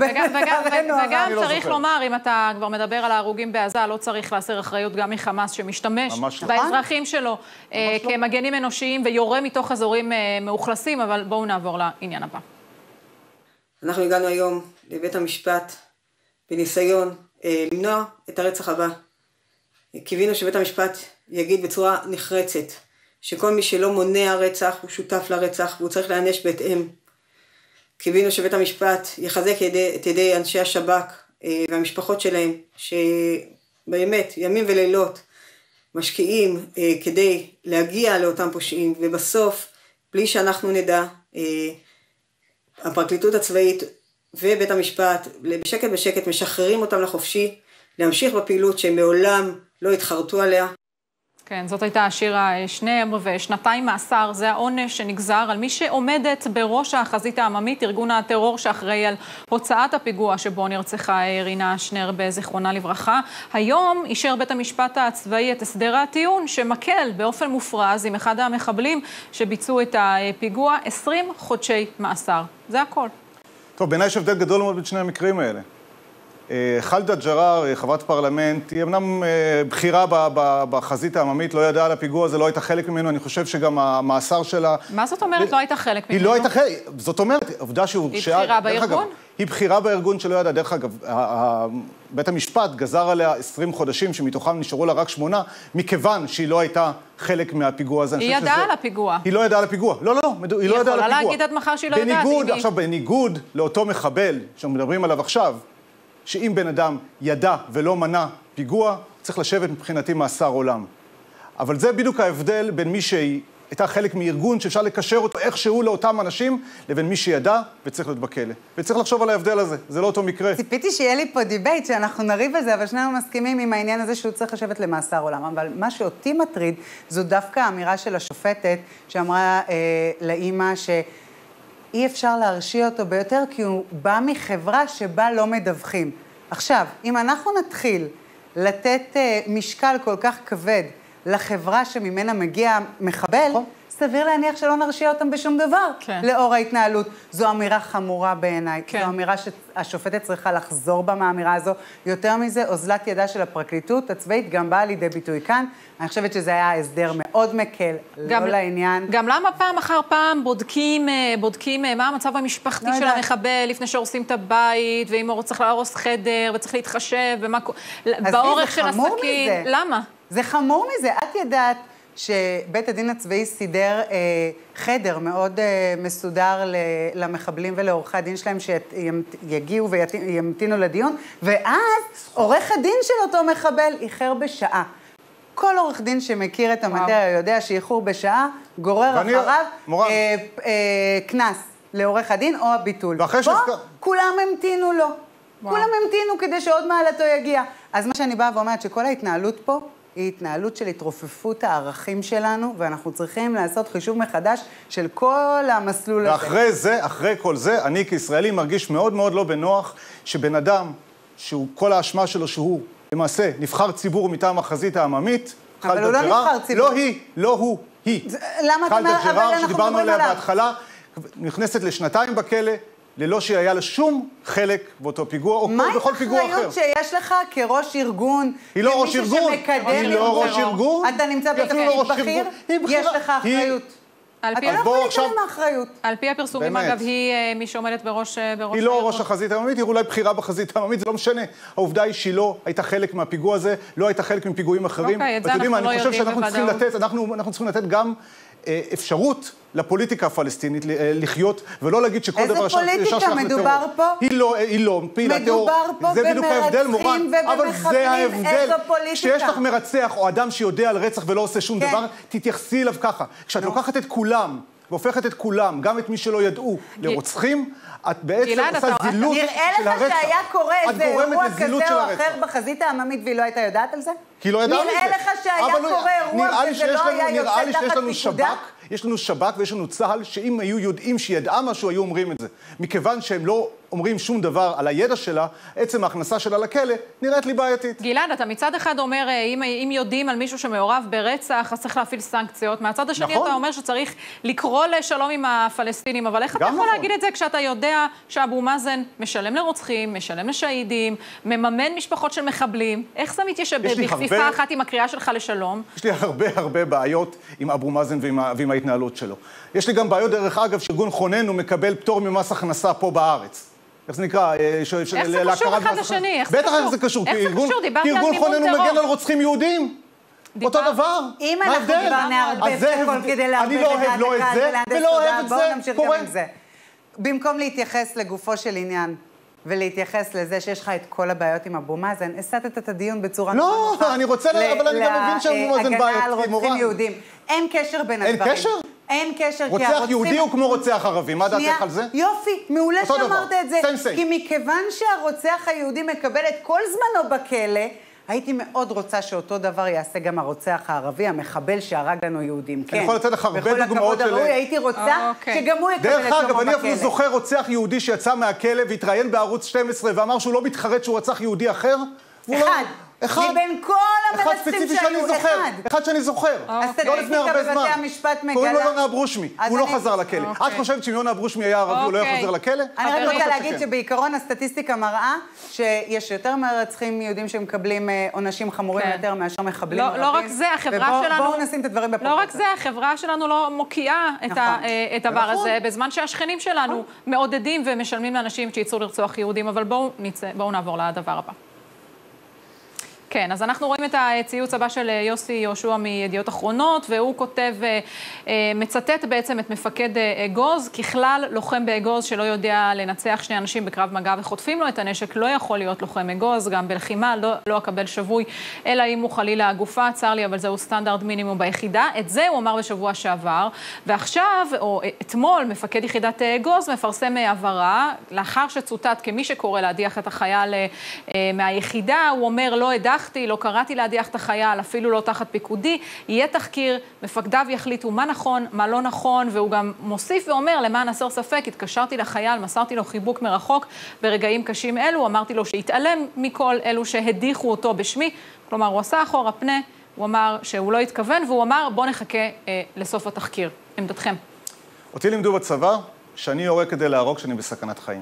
וגם צריך לומר, אם אתה כבר מדבר על ההרוגים בעזה, לא צריך להסיר אחריות גם מחמאס שמשתמש באזרחים שלו כמגנים אנושיים ויורה מתוך אזורים מאוכלסים, אבל בואו נעבור לעניין הבא. אנחנו הגענו היום לבית המשפט בניסיון למנוע את הרצח הבא. קיווינו שבית המשפט יגיד בצורה נחרצת שכל מי שלא מונע רצח הוא שותף לרצח והוא צריך להיענש בהתאם. קיווינו שבית המשפט יחזק את ידי אנשי השב"כ והמשפחות שלהם, שבאמת ימים ולילות משקיעים כדי להגיע לאותם פושעים, ובסוף, בלי שאנחנו נדע, הפרקליטות הצבאית ובית המשפט בשקט בשקט משחררים אותם לחופשי, להמשיך בפעילות שהם מעולם לא התחרטו עליה. כן, זאת הייתה שירה שנר, ושנתיים מאסר, זה העונש שנגזר על מי שעומדת בראש החזית העממית, ארגון הטרור שאחראי על הוצאת הפיגוע שבו נרצחה רינה שנר בזיכרונה לברכה. היום אישר בית המשפט הצבאי את הסדר הטיעון שמקל באופן מופרז עם אחד המחבלים שביצעו את הפיגוע עשרים חודשי מאסר. זה הכל. טוב, בעיניי יש הבדל גדול מאוד בין שני המקרים האלה. חאלדה ג'ראר, חברת פרלמנט, היא אמנם בחירה בחזית העממית, לא ידעה על הפיגוע הזה, לא הייתה חלק ממנו, אני חושב שגם המאסר שלה... מה זאת אומרת לא הייתה חלק ממנו? היא לא הייתה חלק, זאת אומרת, עובדה שהוא... היא בחירה בארגון? היא בחירה בארגון שלא ידעה, דרך אגב, בית המשפט גזר עליה עשרים חודשים, שמתוכם נשארו לה רק שמונה, מכיוון שהיא לא הייתה חלק מהפיגוע הזה. היא ידעה על הפיגוע. היא לא ידעה על הפיגוע. לא, לא, לא, היא לא ידעה על הפיגוע. היא יכולה להגיד עד מחר שהיא לא יודעת. בניגוד, עכשיו, בניגוד לאותו מחבל שאנחנו מדברים עליו עכשיו, שאם בן אדם ידע ולא מנע פיגוע, צריך לשבת מבחינתי מאסר עולם. אבל זה בדיוק ההבדל בין מי שהיא הייתה חלק מארגון שאפשר לקשר אותו איכשהו לאותם אנשים, לבין מי שידע וצריך להיות בכלא. וצריך לחשוב על ההבדל הזה, זה לא אותו מקרה. ציפיתי שיהיה לי פה דיבייט שאנחנו נריב על זה, אבל שנינו מסכימים עם העניין הזה שהוא צריך לשבת למאסר עולם. אבל מה שאותי מטריד, זו דווקא האמירה של השופטת, שאמרה אה, לאמא ש... אי אפשר להרשיע אותו ביותר, כי הוא בא מחברה שבה לא מדווחים. עכשיו, אם אנחנו נתחיל לתת uh, משקל כל כך כבד לחברה שממנה מגיע מחבל, סביר להניח שלא נרשיע אותם בשום דבר, כן. לאור ההתנהלות. זו אמירה חמורה בעיניי. כן. זו אמירה שהשופטת צריכה לחזור בה מהאמירה הזו. יותר מזה, אוזלת ידה של הפרקליטות הצבאית גם באה לידי ביטוי כאן. אני חושבת שזה היה הסדר מאוד מקל, גם, לא לעניין. גם למה פעם אחר פעם בודקים, בודקים מה המצב המשפחתי לא של יודע. המחבל לפני שהורסים את הבית, ואם הוא צריך להרוס חדר וצריך להתחשב, ומה... באורך של הסכין. למה? זה חמור מזה. את ידעת שבית הדין הצבאי סידר אה, חדר מאוד אה, מסודר ל, למחבלים ולעורכי הדין שלהם שיגיעו וימתינו לדיון, ואז עורך הדין של אותו מחבל איחר בשעה. כל עורך דין שמכיר את המטריה יודע שאיחור בשעה גורר ואני, אחריו מורן. אה, אה, כנס לעורך הדין או הביטול. ואחרי פה שזכר... כולם המתינו לו. וואו. כולם המתינו כדי שעוד מעלתו יגיע. אז מה שאני באה ואומרת שכל ההתנהלות פה היא התנהלות של התרופפות הערכים שלנו, ואנחנו צריכים לעשות חישוב מחדש של כל המסלול הזה. ואחרי זה, אחרי כל זה, אני כישראלי מרגיש מאוד מאוד לא בנוח, שבן אדם, שהוא כל האשמה שלו שהוא למעשה נבחר ציבור מטעם החזית העממית, אבל הוא לא נבחר ציבור. לא היא, לא הוא, היא. למה אתה אומר, אבל אנחנו שדיברנו מדברים עליה עליו. בהתחלה, נכנסת לשנתיים בכלא, ללא שהיה לה שום חלק באותו פיגוע, או בכל פיגוע אחר. מה האחריות שיש לך כראש ארגון? היא לא ראש ארגון. היא לא ראש ארגון. אתה נמצא בתפקיד בכיר? יש לך אחריות. אתה לא יכול להתקדם מהאחריות. על פי הפרסומים, אגב, היא מי שעומדת בראש... היא לא ראש החזית העממית, היא אולי בחירה בחזית העממית, זה לא משנה. העובדה היא שהיא לא הייתה חלק מהפיגוע הזה, לא הייתה חלק מפיגועים אחרים. אוקיי, את זה אנחנו לא יודעים בוודאות. אנחנו צריכים לתת גם אפשרות לפוליטיקה הפלסטינית לחיות, ולא להגיד שכל דבר ישר שלח לטרור. איזה פוליטיקה מדובר פה? היא לא, היא לא, פעילה טרור. מדובר פה במרצחים ובמחבלים, איזו פוליטיקה. כשיש לך מרצח או אדם שיודע על רצח ולא עושה שום דבר, תתייחסי אליו ככה. כשאת לוקחת את כולם, והופכת את כולם, גם את מי שלא ידעו, לרוצחים, את בעצם עושה זילות של הרצח. נראה לך שהיה קורה איזה אירוע כזה או אחר בחזית העממית והיא לא הייתה יודעת על זה? כי לא ידעה מזה. נראה לך שהיה קורה אירוע וזה לא היה יוצא תחת פיקודה? יש לנו שב"כ ויש לנו צה"ל, שאם היו יודעים שהיא ידעה משהו, היו אומרים את זה. מכיוון שהם לא אומרים שום דבר על הידע שלה, עצם ההכנסה שלה לכלא, נראית לי בעייתית. גלעד, אתה מצד אחד אומר, אם, אם יודעים על מישהו שמעורב ברצח, אז צריך להפעיל סנקציות. מהצד השני נכון. אתה אומר שצריך לקרוא לשלום עם הפלסטינים, אבל איך אתה יכול נכון. להגיד את זה כשאתה יודע שאבו מאזן משלם לרוצחים, משלם לשהידים, מממן משפחות של מחבלים? איך זה מתיישב בכפיפה הרבה... אחת עם הקריאה שלך לשלום? יש לי הרבה הרבה בעיות עם אבו מאזן ועם, ועם ההתנהלות שלו. יש לי גם בעיות דרך אגב שארגון חונן הוא מקבל פטור ממס הכנסה פה בארץ. איך זה נקרא? איך זה קשור אחד לשני? בטח איך זה קשור. איך זה קשור? דיברתי על מימון טרור. כי ארגון חונן הוא מגן על רוצחים יהודים. אותו דבר. אם אנחנו כבר נערבב את הכל כדי לערבב את דעת הקהל ולהנדס תודעה, בואו נמשיך גם עם זה. במקום להתייחס לגופו של עניין ולהתייחס לזה שיש לך את כל הבעיות עם אבו מאזן, הסתת את הדיון בצורה... לא, אני רוצה, אבל אני גם מבין שאבו מאזן בעיות. להגנה על רוצחים יהודים. אין קשר בין הדברים. אין קשר? אין קשר, כי רוצח יהודי הוא כמו רוצח ערבי, מה דעתך על זה? יופי, מעולה שאמרת את זה. כי מכיוון שהרוצח היהודי מקבל את כל זמנו בכלא, הייתי מאוד רוצה שאותו דבר יעשה גם הרוצח הערבי, המחבל שהרג לנו יהודים. אני יכול לתת לך הרבה דוגמאות של... הייתי רוצה שגם הוא יקבל את יומו בכלא. דרך אגב, אני אפילו זוכר רוצח יהודי שיצא מהכלא והתראיין בערוץ שתים עשרה ואמר שהוא לא מתחרט שהוא רצח יהודי אחר. אחד. אחד. מבין כל המרצים שהיו, אחד. אחד שאני זוכר. לא לפני הרבה זמן. קוראים לו יונה אברושמי. הוא לא חזר לכלא. את חושבת שאם יונה אברושמי היה ערבי, הוא לא היה חוזר לכלא? אני רק רוצה להגיד שבעיקרון הסטטיסטיקה מראה שיש יותר מרצחים יהודים שמקבלים עונשים חמורים יותר מאשר מחבלים ערבים. לא רק זה, החברה שלנו... ובואו נשים את הדברים בפרופורציה. לא רק זה, החברה שלנו לא מוקיעה את הדבר הזה, בזמן שהשכנים שלנו מעודדים ומשלמים לאנשים שיצאו לרצוח יהודים, אבל בואו נעבור לדבר הבא. כן, אז אנחנו רואים את הציוץ הבא של יוסי יהושע מידיעות אחרונות, והוא כותב, מצטט בעצם את מפקד אגוז, ככלל לוחם באגוז שלא יודע לנצח שני אנשים בקרב מגע וחוטפים לו את הנשק, לא יכול להיות לוחם אגוז, גם בלחימה לא, לא אקבל שבוי, אלא אם הוא חלילה הגופה, צר לי, אבל זהו סטנדרט מינימום ביחידה. את זה הוא אמר בשבוע שעבר, ועכשיו, או אתמול, מפקד יחידת אגוז מפרסם העברה, לאחר שצוטט כמי שקורא להדיח את החייל מהיחידה, הוא אומר, לא הדחתי, לא קראתי להדיח את החייל, אפילו לא תחת פיקודי, יהיה תחקיר, מפקדיו יחליטו מה נכון, מה לא נכון, והוא גם מוסיף ואומר, למען הסר ספק, התקשרתי לחייל, מסרתי לו חיבוק מרחוק, ברגעים קשים אלו, אמרתי לו שהתעלם מכל אלו שהדיחו אותו בשמי, כלומר, הוא עשה אחורה פנה, הוא אמר שהוא לא התכוון, והוא אמר, בוא נחכה אה, לסוף התחקיר. עמדתכם. אותי לימדו בצבא, שאני יורה כדי להרוג שאני בסכנת חיים.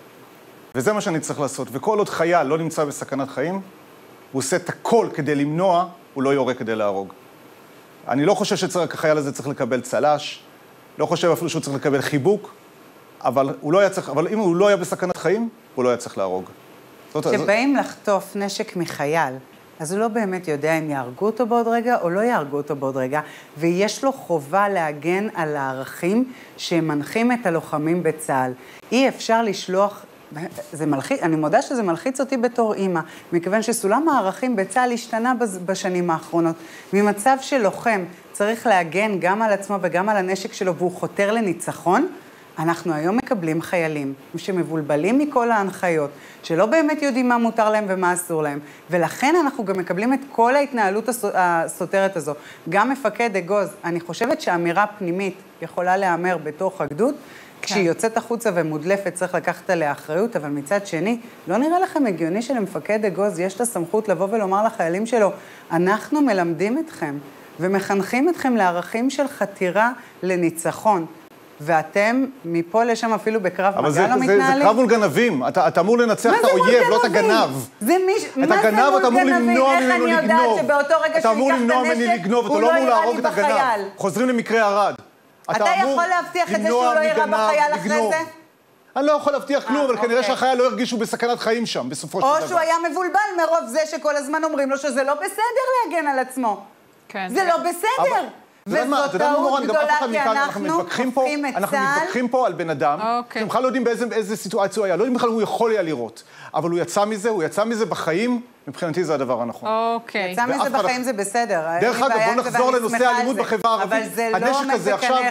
וזה מה שאני צריך לעשות. וכל עוד חייל לא נמצא בסכנת חיים, הוא עושה את הכל כדי למנוע, הוא לא יורה כדי להרוג. אני לא חושב שהחייל הזה צריך לקבל צלש, לא חושב אפילו שהוא צריך לקבל חיבוק, אבל, הוא לא היה צריך, אבל אם הוא לא היה בסכנת חיים, הוא לא היה צריך להרוג. כשבאים לחטוף נשק מחייל, אז הוא לא באמת יודע אם יהרגו אותו בעוד רגע או לא יהרגו אותו בעוד רגע, ויש לו חובה להגן על הערכים שמנחים את הלוחמים בצה"ל. אי אפשר לשלוח... זה מלחיץ, אני מודה שזה מלחיץ אותי בתור אימא, מכיוון שסולם הערכים בצה"ל השתנה בשנים האחרונות. ממצב של לוחם צריך להגן גם על עצמו וגם על הנשק שלו, והוא חותר לניצחון, אנחנו היום מקבלים חיילים שמבולבלים מכל ההנחיות, שלא באמת יודעים מה מותר להם ומה אסור להם, ולכן אנחנו גם מקבלים את כל ההתנהלות הסותרת הזו. גם מפקד אגוז, אני חושבת שאמירה פנימית יכולה להיאמר בתוך הגדוד, כשהיא יוצאת החוצה ומודלפת צריך לקחת עליה אחריות, אבל מצד שני, לא נראה לכם הגיוני שלמפקד אגוז יש את הסמכות לבוא ולומר לחיילים שלו, אנחנו מלמדים אתכם ומחנכים אתכם לערכים של חתירה לניצחון, ואתם מפה לשם אפילו בקרב מגע לא מתנהלים. אבל זה קרב מול גנבים, אתה אמור לנצח את האויב, לא את הגנב. זה מי... את הגנב אתה אמור למנוע ממנו לגנוב. איך אני יודעת שבאותו רגע שהוא ייקח את הנשק, הוא לא יראה לי בחייל? חוזרים למקרה הרד. אתה יכול להבטיח את זה שהוא לא יראה בחייל אחרי זה? אני לא יכול להבטיח כלום, אבל כנראה שהחייל לא הרגישו בסכנת חיים שם, בסופו של דבר. או שהוא היה מבולבל מרוב זה שכל הזמן אומרים לו שזה לא בסדר להגן על עצמו. זה לא בסדר. וזאת טעות גדולה, כי אנחנו הופכים את אנחנו צה"ל... מתווכחים פה על בן אדם, שהם בכלל לא יודעים באיזה סיטואציה הוא היה, לא יודעים בכלל הוא יכול היה לראות, אבל הוא יצא מזה, הוא יצא מזה בחיים, מבחינתי זה הדבר הנכון. אוקיי. יצא מזה בחיים זה בסדר. דרך אגב, בואו נחזור לנושא האלימות בחברה הערבית. הנשק הזה עכשיו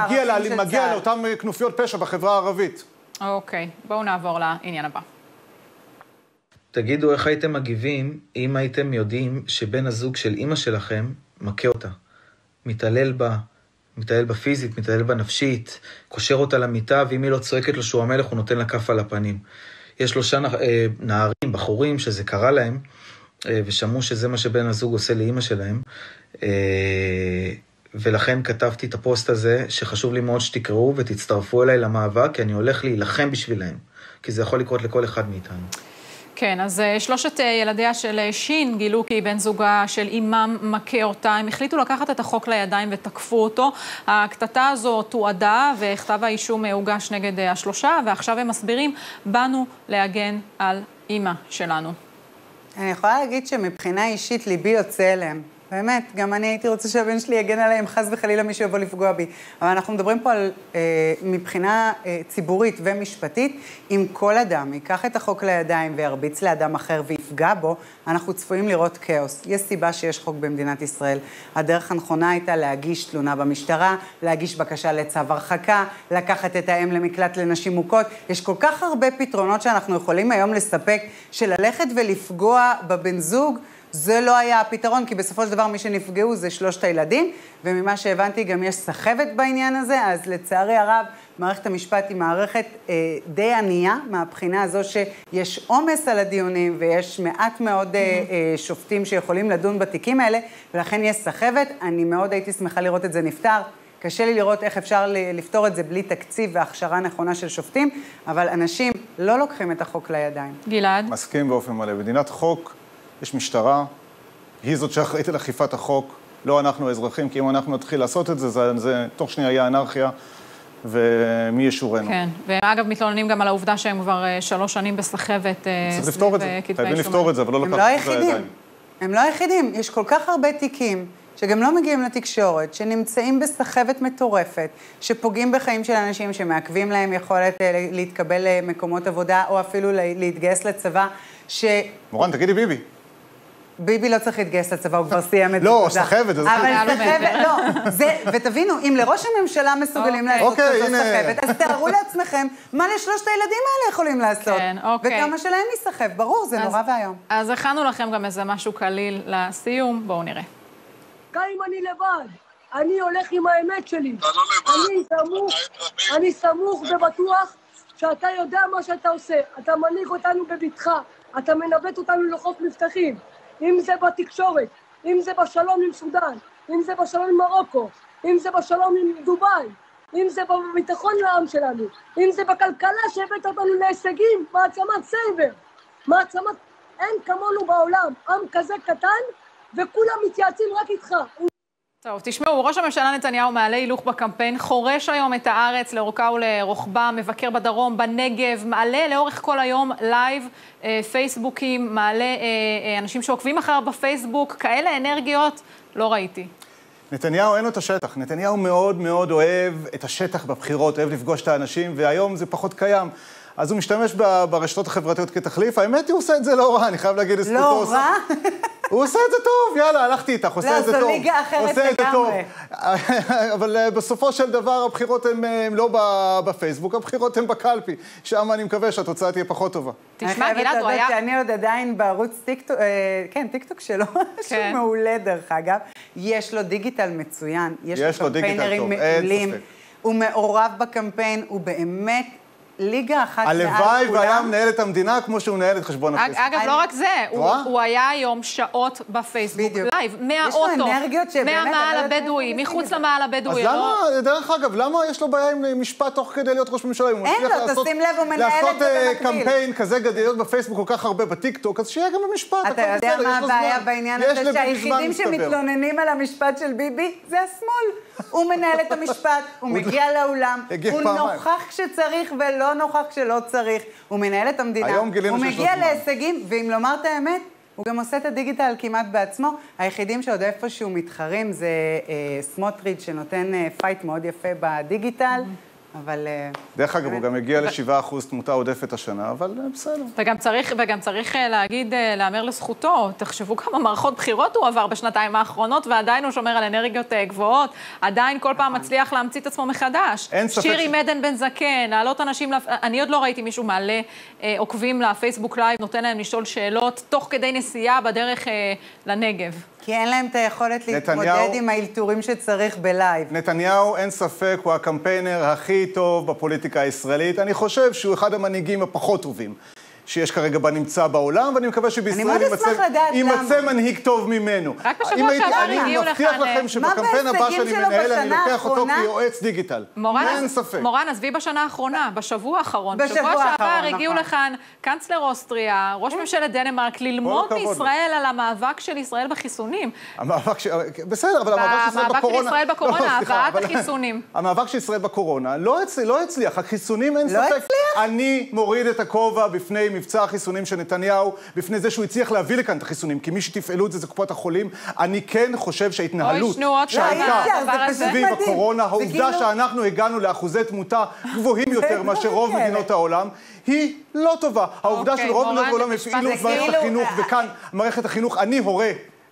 מגיע לאותם כנופיות פשע בחברה הערבית. אוקיי, בואו נעבור לעניין הבא. תגידו איך הייתם מגיבים אם הייתם יודעים שבן הזוג של אמא שלכם מכה אותה. מתעלל בה, מתעלל בה פיזית, מתעלל בה נפשית, קושר אותה למיטה, ואם היא לא צועקת לו שהוא המלך, הוא נותן לה כף על הפנים. יש שלושה נערים, בחורים, שזה קרה להם, ושמעו שזה מה שבן הזוג עושה לאמא שלהם, ולכן כתבתי את הפוסט הזה, שחשוב לי מאוד שתקראו ותצטרפו אליי למאבק, כי אני הולך להילחם בשבילהם, כי זה יכול לקרות לכל אחד מאיתנו. כן, אז שלושת ילדיה של שין גילו כי בן זוגה של אימם מכה אותה. הם החליטו לקחת את החוק לידיים ותקפו אותו. הקטטה הזו תועדה וכתב האישום הוגש נגד השלושה, ועכשיו הם מסבירים, באנו להגן על אימא שלנו. אני יכולה להגיד שמבחינה אישית ליבי יוצא אליהם. באמת, גם אני הייתי רוצה שהבן שלי יגן עליהם, חס וחלילה מישהו יבוא לפגוע בי. אבל אנחנו מדברים פה על אה, מבחינה אה, ציבורית ומשפטית, אם כל אדם ייקח את החוק לידיים וירביץ לאדם אחר ויפגע בו, אנחנו צפויים לראות כאוס. יש סיבה שיש חוק במדינת ישראל. הדרך הנכונה הייתה להגיש תלונה במשטרה, להגיש בקשה לצו הרחקה, לקחת את האם למקלט לנשים מוכות. יש כל כך הרבה פתרונות שאנחנו יכולים היום לספק, של ללכת ולפגוע בבן זוג, זה לא היה הפתרון, כי בסופו של דבר מי שנפגעו זה שלושת הילדים, וממה שהבנתי גם יש סחבת בעניין הזה, אז לצערי הרב, מערכת המשפט היא מערכת אה, די ענייה, מהבחינה הזו שיש עומס על הדיונים, ויש מעט מאוד אה, אה, שופטים שיכולים לדון בתיקים האלה, ולכן יש סחבת. אני מאוד הייתי שמחה לראות את זה נפתר. קשה לי לראות איך אפשר לפתור את זה בלי תקציב והכשרה נכונה של שופטים, אבל אנשים לא לוקחים את החוק לידיים. גלעד? מסכים באופן מלא. מדינת חוק, יש משטרה, היא זאת שאחראית על אכיפת החוק, לא אנחנו האזרחים, כי אם אנחנו נתחיל לעשות את זה, זה, זה תוך שנייה יהיה אנרכיה, ומי ישורנו. כן, ואגב מתלוננים גם על העובדה שהם כבר שלוש שנים בסחבת. צריך לפתור את זה, חייבים לפתור את זה, אבל לא לקחת את זה לידיים. הם לא היחידים, יש כל כך הרבה תיקים שגם לא מגיעים לתקשורת, שנמצאים בסחבת מטורפת, שפוגעים בחיים של אנשים, שמעכבים להם יכולת להתקבל למקומות עבודה, או אפילו להתגייס לצבא, ש... מורן, תגידי ביבי. ביבי לא צריך להתגייס לצבא, הוא כבר סיים את זה. לא, סחבת. אבל סחבת, לא. ותבינו, אם לראש הממשלה מסוגלים לעשות כזו סחבת, אז תארו לעצמכם מה לשלושת הילדים האלה יכולים לעשות. וכמה שלהם יסחב. ברור, זה נורא והיום. אז הכנו לכם גם איזה משהו קליל לסיום. בואו נראה. גם אם אני לבד, אני הולך עם האמת שלי. אני סמוך, אני סמוך ובטוח שאתה יודע מה שאתה עושה. אתה מנהיג אותנו בבטחה, אתה מנווט אותנו לחוף מבטחים. אם זה בתקשורת, אם זה בשלום עם סודן, אם זה בשלום עם מרוקו, אם זה בשלום עם דוביי, אם זה בביטחון לעם שלנו, אם זה בכלכלה שהבאת אותנו להישגים, מעצמת סייבר, מעצמת, אין כמונו בעולם, עם כזה קטן, וכולם מתייעצים רק איתך. טוב, תשמעו, ראש הממשלה נתניהו מעלה הילוך בקמפיין, חורש היום את הארץ לאורכה ולרוחבה, מבקר בדרום, בנגב, מעלה לאורך כל היום לייב, אה, פייסבוקים, מעלה אה, אה, אנשים שעוקבים אחריו בפייסבוק, כאלה אנרגיות לא ראיתי. נתניהו אין לו את השטח, נתניהו מאוד מאוד אוהב את השטח בבחירות, אוהב לפגוש את האנשים, והיום זה פחות קיים. אז הוא משתמש ברשתות החברתיות כתחליף, האמת הוא עושה את זה לא רע, אני חייב להגיד לזכותו. לא רע? הוא עושה את זה טוב, יאללה, הלכתי איתך, עושה את זה טוב. לא, זו ליגה אחרת לגמרי. אבל בסופו של דבר הבחירות הן לא בפייסבוק, הבחירות הן בקלפי. שם אני מקווה שהתוצאה תהיה פחות טובה. תשמע, גלעד, הוא היה... אני חייבת לדעת שאני עוד עדיין בערוץ טיקטוק, כן, טיקטוק שלו, שהוא מעולה דרך אגב. יש לו דיגיטל מצוין, יש לו קמפיינרים מעולים. הוא מעורב בקמפיין, הוא באמת... ליגה אחת מעל כולם. הלוואי והיה מנהל את המדינה כמו שהוא מנהל את חשבון הפייסבוק. אגב, לא רק זה, הוא היה היום שעות בפייסבוק לייב, מהאוטו, מהמעל הבדואי, מחוץ למעל הבדואי. אז למה, דרך אגב, למה יש לו בעיה עם משפט תוך כדי להיות ראש ממשלה? אין לו, תשים לב, הוא מנהל את זה במקביל. לעשות קמפיין כזה גדול בפייסבוק כל כך הרבה בטיקטוק, אז שיהיה גם במשפט. אתה יודע מה הבעיה בעניין הזה, שהיחידים שמתלוננים על המשפט של ביבי, זה השמאל. הוא מנהל את המשפט, הוא מגיע לאולם, הוא נוכח כשצריך ולא נוכח כשלא צריך, הוא מנהל את המדינה, הוא מגיע להישגים, ואם לומר את האמת, הוא גם עושה את הדיגיטל כמעט בעצמו. היחידים שעוד איפשהו מתחרים זה אה, סמוטריץ' שנותן אה, פייט מאוד יפה בדיגיטל, אבל... דרך אגב, הוא גם הגיע ל-שבעה אחוז תמותה עודפת השנה, אבל בסדר. וגם צריך, וגם צריך להגיד, לאמר לזכותו, תחשבו כמה מערכות בחירות הוא עבר בשנתיים האחרונות, ועדיין הוא שומר על אנרגיות גבוהות, עדיין כל פעם מצליח להמציא את עצמו מחדש. שירי מדן בן זקן, להעלות אנשים, אני עוד לא ראיתי מישהו מעלה עוקבים לפייסבוק לייב, נותן להם לשאול שאלות, תוך כדי נסיעה בדרך לנגב. כי אין להם את היכולת להתמודד עם האלתורים שצריך בלייב. נתניהו, אין ספק, הוא הקמפיינר הכי טוב בפוליטיקה הישראלית. אני חושב שהוא אחד המנהיגים הפחות טובים שיש כרגע בנמצא בעולם, ואני מקווה שבישראל יימצא מנהיג טוב ממנו. רק בשבוע שעבר הגיעו לכאן... אני מבטיח לכם שבקמפיין הבא שאני מנהל, אני לוקח אותו כיועץ דיגיטל. אין ספק. מורן, עזבי בשנה האחרונה, בשבוע האחרון. בשבוע שעבר הגיעו לכאן קנצלר אוסטריה, ראש ממשלת דנמרק, ללמוד מישראל על המאבק של ישראל בחיסונים. המאבק של... בסדר, אבל המאבק של ישראל בקורונה... המאבק של ישראל בקורונה, הבאת החיסונים. המאבק של ישראל בקורונה לא הצליח. החיסונים אין ספק. אני מוריד את הכובע בפני מבצע החיסונים של נתניהו, בפני זה שהוא הצליח להביא לכאן את החיסונים, כי מי שתפעלו את זה זה קופות החולים. אני כן חושב שההתנהלות שהייתה סביב הקורונה, העובדה שאנחנו הגענו לאחוזי תמותה גבוהים יותר מאשר רוב מדינות העולם, היא לא טובה. העובדה של רוב מדינות העולם הפעילו את מערכת החינוך, וכאן מערכת החינוך, אני הורה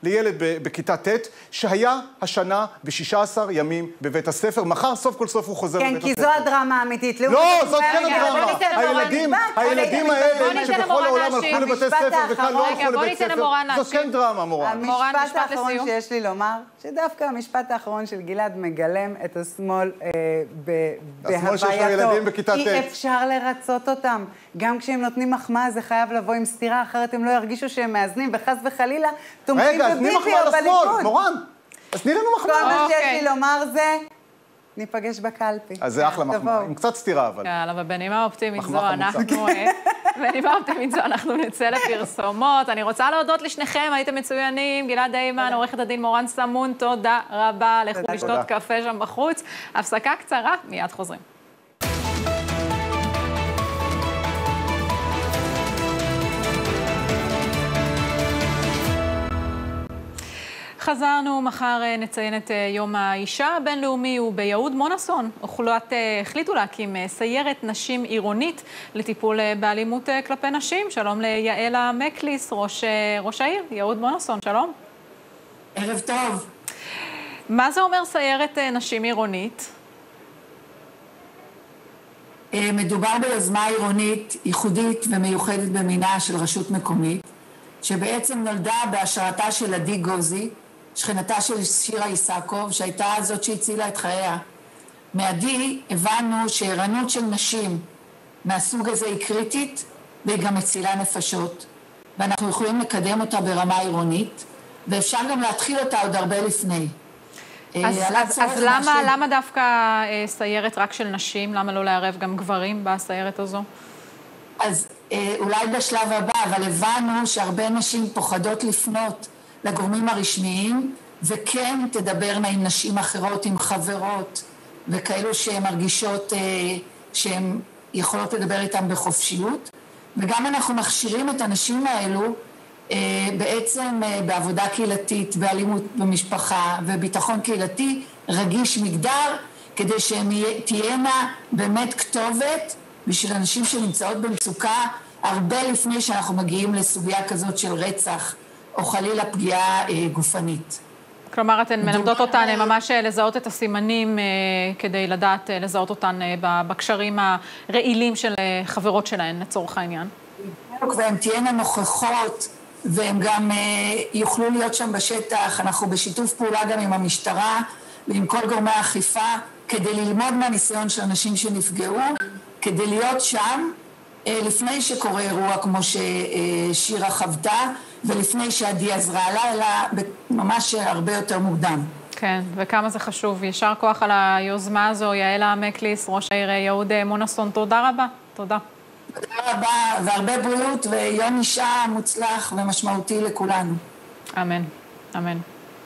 לילד בכיתה ט' שהיה השנה ב-שישה עשר ימים בבית הספר. מחר סוף כל סוף הוא חוזר כן, לבית הספר. כי זו הדרמה האמיתית. לא, זאת כן הדרמה. הילדים, הילדים האלה שבכל העולם הלכו לבתי ספר וכאן לא הלכו לבית ספר, זאת כן דרמה, מורן. המשפט האחרון שיש לי לומר, שדווקא המשפט האחרון של גלעד מגלם את השמאל בהווייתו. השמאל שיש לילדים בכיתה ט'. אי אפשר לרצות אותם. גם כשהם נותנים מחמאה זה חייב לבוא עם סתירה, אחרת הם לא ירגישו שהם מאזנים, וחס וחלילה תומכים בביבי או בליכוד. מורן, אז תני לנו מחמאה. כל מה שיש לי לומר זה, ניפגש בקלפי. אז זה אחלה מחמאה, עם קצת סתירה אבל. יאללה, ובנימה אופטימית זו אנחנו... בנימה אופטימית זו אנחנו נצא לפרסומות. אני רוצה להודות לשניכם, הייתם מצוינים. גלעד הימן, עורכת הדין מורן סמון, תודה רבה. לכו לשתות קפה שם בחוץ. הפסקה קצרה, מיד חוזרים. חזרנו, מחר נציין את יום האישה הבינלאומי, וביהוד מונסון הוחלט, החליטו להקים סיירת נשים עירונית לטיפול באלימות כלפי נשים. שלום ליעלה מקליס, ראש, ראש העיר, יהוד מונסון, שלום. ערב טוב. מה זה אומר סיירת נשים עירונית? מדובר ביוזמה עירונית ייחודית ומיוחדת במינה של רשות מקומית, שבעצם נולדה בהשראתה של עדי גוזי, שכנתה של שירה איסקוב, שהייתה זאת שהצילה את חייה. מעדי הבנו שערנות של נשים מהסוג הזה היא קריטית, והיא גם מצילה נפשות. ואנחנו יכולים לקדם אותה ברמה עירונית, ואפשר גם להתחיל אותה עוד הרבה לפני. אז, אז, אז למה, ש... למה דווקא אה, סיירת רק של נשים? למה לא לערב גם גברים בסיירת הזו? אז אה, אולי בשלב הבא, אבל הבנו שהרבה נשים פוחדות לפנות לגורמים הרשמיים, וכן תדברנה עם נשים אחרות, עם חברות, וכאלו שהן מרגישות אה, שהן יכולות לדבר איתן בחופשיות. וגם אנחנו מכשירים את הנשים האלו אה, בעצם אה, בעבודה קהילתית, באלימות במשפחה וביטחון קהילתי, רגיש מגדר, כדי שהן תהיינה באמת כתובת בשביל אנשים שנמצאות במצוקה, הרבה לפני שאנחנו מגיעים לסוגיה כזאת של רצח, או חלילה פגיעה אה, גופנית. כלומר, אתן מלמדות אותן ממש לזהות את הסימנים, אה, כדי לדעת אה, לזהות אותן אה, בקשרים הרעילים של אה, חברות שלהן, לצורך העניין. והן תהיינה נוכחות, והן גם אה, יוכלו להיות שם בשטח. אנחנו בשיתוף פעולה גם עם המשטרה, ועם כל גורמי האכיפה, כדי ללמוד מהניסיון של אנשים שנפגעו, כדי להיות שם, לפני שקורה אירוע כמו ששירה חוותה, ולפני שעדי עזרה לה, אלא ממש הרבה יותר מוקדם. כן, וכמה זה חשוב. ישר כוח על היוזמה הזו, יעלה מקליס, ראש העיר יהוד מונסון. תודה רבה. תודה. תודה רבה, והרבה בריאות, ויום אישה מוצלח ומשמעותי לכולנו. אמן, אמן.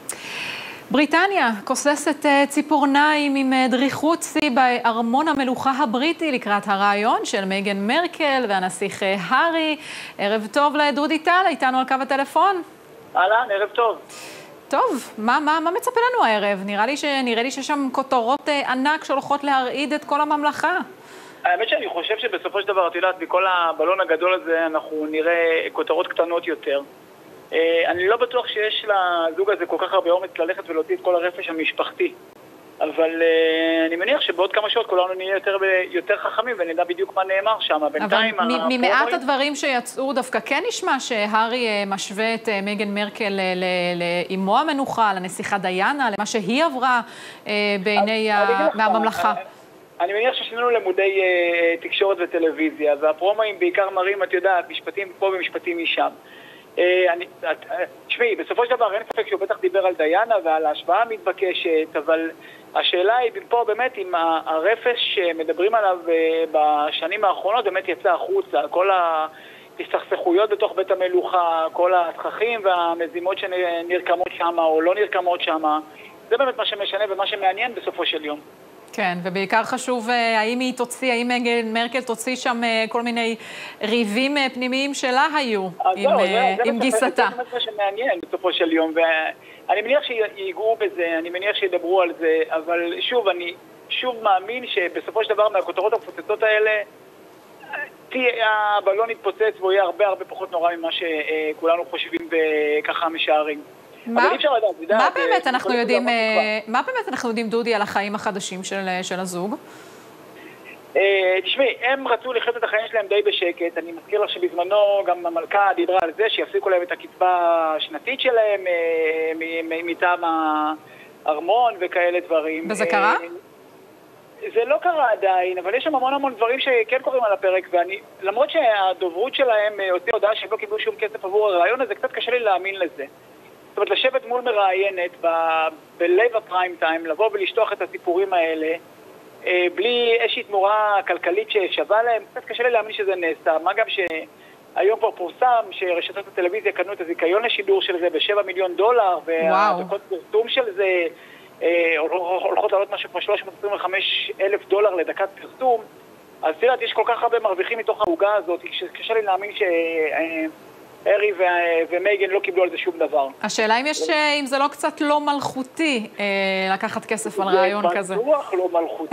בריטניה כוססת ציפורניים עם דריכות שיא בארמון המלוכה הבריטי לקראת הרעיון של מייגן מרקל והנסיך הארי. ערב טוב לדודי טל, איתנו על קו הטלפון. אהלן, ערב טוב. טוב, מה, מה, מה מצפה לנו הערב? נראה לי, ש, נראה לי ששם כותרות ענק שהולכות להרעיד את כל הממלכה. האמת שאני חושב שבסופו של דבר, את יודעת, מכל הבלון הגדול הזה אנחנו נראה כותרות קטנות יותר. אני לא בטוח שיש לזוג הזה כל כך הרבה אומץ ללכת ולהוציא את כל הרפש המשפחתי. אבל אני מניח שבעוד כמה שעות כולנו נהיה יותר, יותר חכמים ונדע בדיוק מה נאמר שם. בינתיים... אבל ממעט הדברים שיצאו דווקא כן נשמע שהארי משווה את מייגן מרקל לאמו המנוחה, לנסיכה דיאנה, למה שהיא עברה בעיני הממלכה. אני מניח ששנינו למודי תקשורת וטלוויזיה, והפרומואים בעיקר מראים, את יודעת, משפטים פה ומשפטים משם. תשמעי, בסופו של דבר אין ספק שהוא בטח דיבר על דיאנה ועל ההשוואה המתבקשת, אבל השאלה היא פה באמת אם הרפש שמדברים עליו בשנים האחרונות באמת יצא החוצה, כל ההסתכסכויות בתוך בית המלוכה, כל התככים והמזימות שנרקמות שם או לא נרקמות שם, זה באמת מה שמשנה ומה שמעניין בסופו של יום. כן, ובעיקר חשוב האם היא תוציא, האם מייגן מרקל תוציא שם כל מיני ריבים פנימיים שלה היו עם, עם גיסתה. זה באמת מה שמעניין בסופו של יום, ואני מניח שיגעו בזה, אני מניח שידברו על זה, אבל שוב, אני שוב מאמין שבסופו של דבר מהכותרות המפוצצות האלה, הבלון יתפוצץ והוא יהיה הרבה הרבה פחות נורא ממה שכולנו חושבים וככה משערים. אבל אי אפשר לדעת. מה באמת אנחנו יודעים, מה באמת אנחנו יודעים, דודי, על החיים החדשים של הזוג? תשמעי, הם רצו לחיות את החיים שלהם די בשקט. אני מזכיר לך שבזמנו גם המלכה דיברה על זה שיפסיקו להם את הקצבה השנתית שלהם מטעם הארמון וכאלה דברים. וזה קרה? זה לא קרה עדיין, אבל יש שם המון המון דברים שכן קוראים על הפרק, ואני, למרות שהדוברות שלהם הוציאה הודעה שהם לא קיבלו שום כסף עבור הרעיון הזה, קצת קשה לי להאמין לזה. זאת אומרת, לשבת מול מראיינת בלב הפריים טיים, לבוא ולשטוח את הסיפורים האלה, בלי איזושהי תמורה כלכלית ששווה להם, קצת קשה לי להאמין שזה נעשה. מה גם שהיום כבר פורסם שרשתות הטלוויזיה קנו את הזיכיון לשידור של זה בשבע מיליון דולר, והדקות פרסום של זה הולכות לעלות משהו כמו שלוש מאות עשרים וחמישה אלף דולר לדקת פרסום. אז תראה, יש כל כך הרבה מרוויחים מתוך העוגה הזאת, קשה לי להאמין שהרי ומייגן לא קיבלו על זה שום דבר. השאלה אם יש, אם זה לא קצת לא מלכותי לקחת כסף על רעיון כזה. זה בטוח לא מלכותי.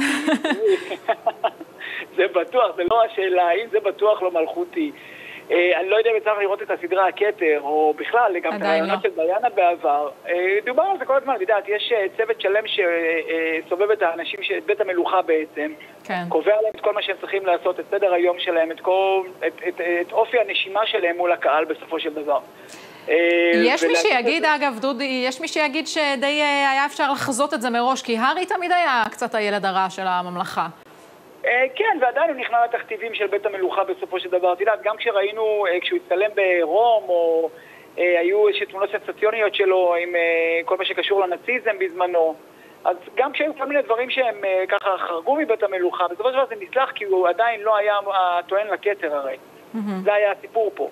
זה בטוח, זה לא השאלה, אם זה בטוח לא מלכותי. אני לא יודע אם צריך לראות את הסדרה הכתר, או בכלל, גם את הרעיונות של דיינה בעבר. דובר על זה כל הזמן, יודעת, יש צוות שלם שסובב את האנשים, את בית המלוכה בעצם, קובע להם את כל מה שהם צריכים לעשות, את סדר היום שלהם, את אופי הנשימה שלהם מול הקהל בסופו של דבר. יש מי שיגיד, אגב, דודי, יש מי שיגיד שדי היה אפשר לחזות את זה מראש, כי הארי תמיד היה קצת הילד הרע של הממלכה. כן, ועדיין הוא נכנע לתכתיבים של בית המלוכה בסופו של דבר. תדעת, גם כשראינו, כשהוא הצטלם ברום, או היו איזושהי תמונות סנסציוניות שלו עם כל מה שקשור לנאציזם בזמנו, אז גם כשהיו כל מיני דברים שהם ככה חרגו מבית המלוכה, בסופו של דבר זה נסלח כי הוא עדיין לא היה טוען לכתר הרי. זה היה הסיפור פה.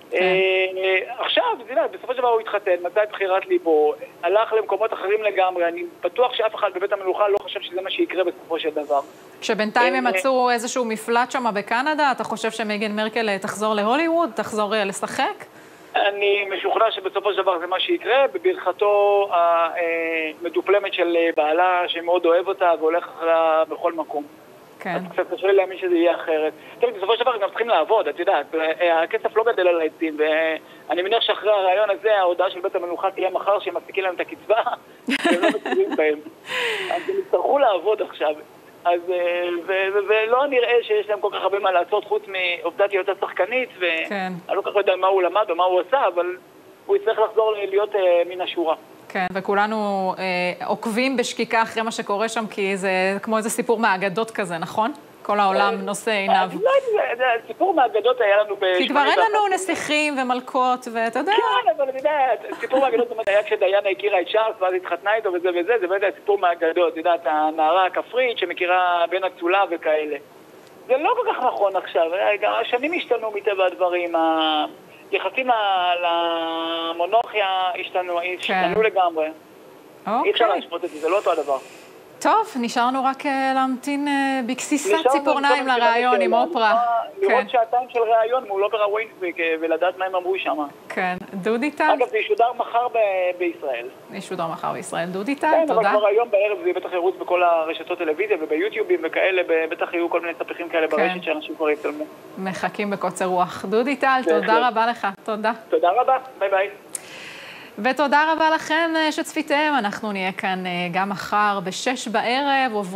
עכשיו, בסופו של דבר הוא התחתן, מצא את בחירת ליבו, הלך למקומות אחרים לגמרי. אני בטוח שאף אחד בבית המלוכה לא חושב שזה מה שיקרה בסופו של דבר. כשבינתיים הם מצאו איזשהו מפלט שם בקנדה, אתה חושב שמייגן מרקל תחזור להוליווד, תחזור לשחק? אני משוכנע שבסופו של דבר זה מה שיקרה, בברכתו המדופלמת של בעלה שמאוד אוהב אותה והולך אחריה בכל מקום. כן. אז קצת קשה לי להאמין שזה יהיה אחרת. טוב, בסופו של דבר הם גם צריכים לעבוד, את יודעת, הכסף לא גדל על העצים, ואני מניח שאחרי הרעיון הזה, ההודעה של בית המלוכה תהיה מחר שהם מפסיקים להם את הקצבה, והם לא מצביעים בהם. אז הם יצטרכו לעבוד עכשיו. אז, ולא נראה שיש להם כל כך הרבה מה לעשות, חוץ מעובדת היותה שחקנית, ואני לא כל כך יודע מה הוא למד או מה הוא עשה, אבל הוא יצטרך לחזור להיות מן השורה. כן, וכולנו אה, עוקבים בשקיקה אחרי מה שקורה שם, כי זה כמו איזה סיפור מהאגדות כזה, נכון? כל העולם נושא עיניו. לא, סיפור מהאגדות היה לנו... כי כבר אין לנו נסיכים ומלכות, ואתה יודע... כן, אבל אני יודע, סיפור מהאגדות באמת היה כשדיינה הכירה את צ'ארלס, ואז התחתנה איתו וזה וזה, זה באמת היה סיפור מהאגדות, אתה יודע, הנערה הכפרית שמכירה בין אצולה וכאלה. זה לא כל כך נכון עכשיו, גם השנים השתנו מטבע הדברים, יחסים למונרכיה השתנו, השתנו לגמרי. אי אפשר להשפוט את זה, זה לא אותו הדבר. טוב, נשארנו רק להמתין בקסיסת ציפורניים לרעיון עם אופרה. לראות שעתיים של רעיון מול אופרה ווינסביק ולדעת מה הם אמרו שם. כן, דודי טל. אגב, זה ישודר מחר בישראל. ישודר מחר בישראל. דודי טל, תודה. תודה. כן, אבל כבר היום בערב זה בטח ירוץ בכל הרשתות טלוויזיה וביוטיובים וכאלה, בטח יהיו כל מיני ספחים כאלה ברשת שאנשים כבר יצלמו. מחכים בקוצר רוח. דודי טל, תודה רבה לך. תודה. תודה רבה, ביי ביי. ותודה רבה לכם שצפיתם, אנחנו נהיה כאן גם מחר בשש בערב.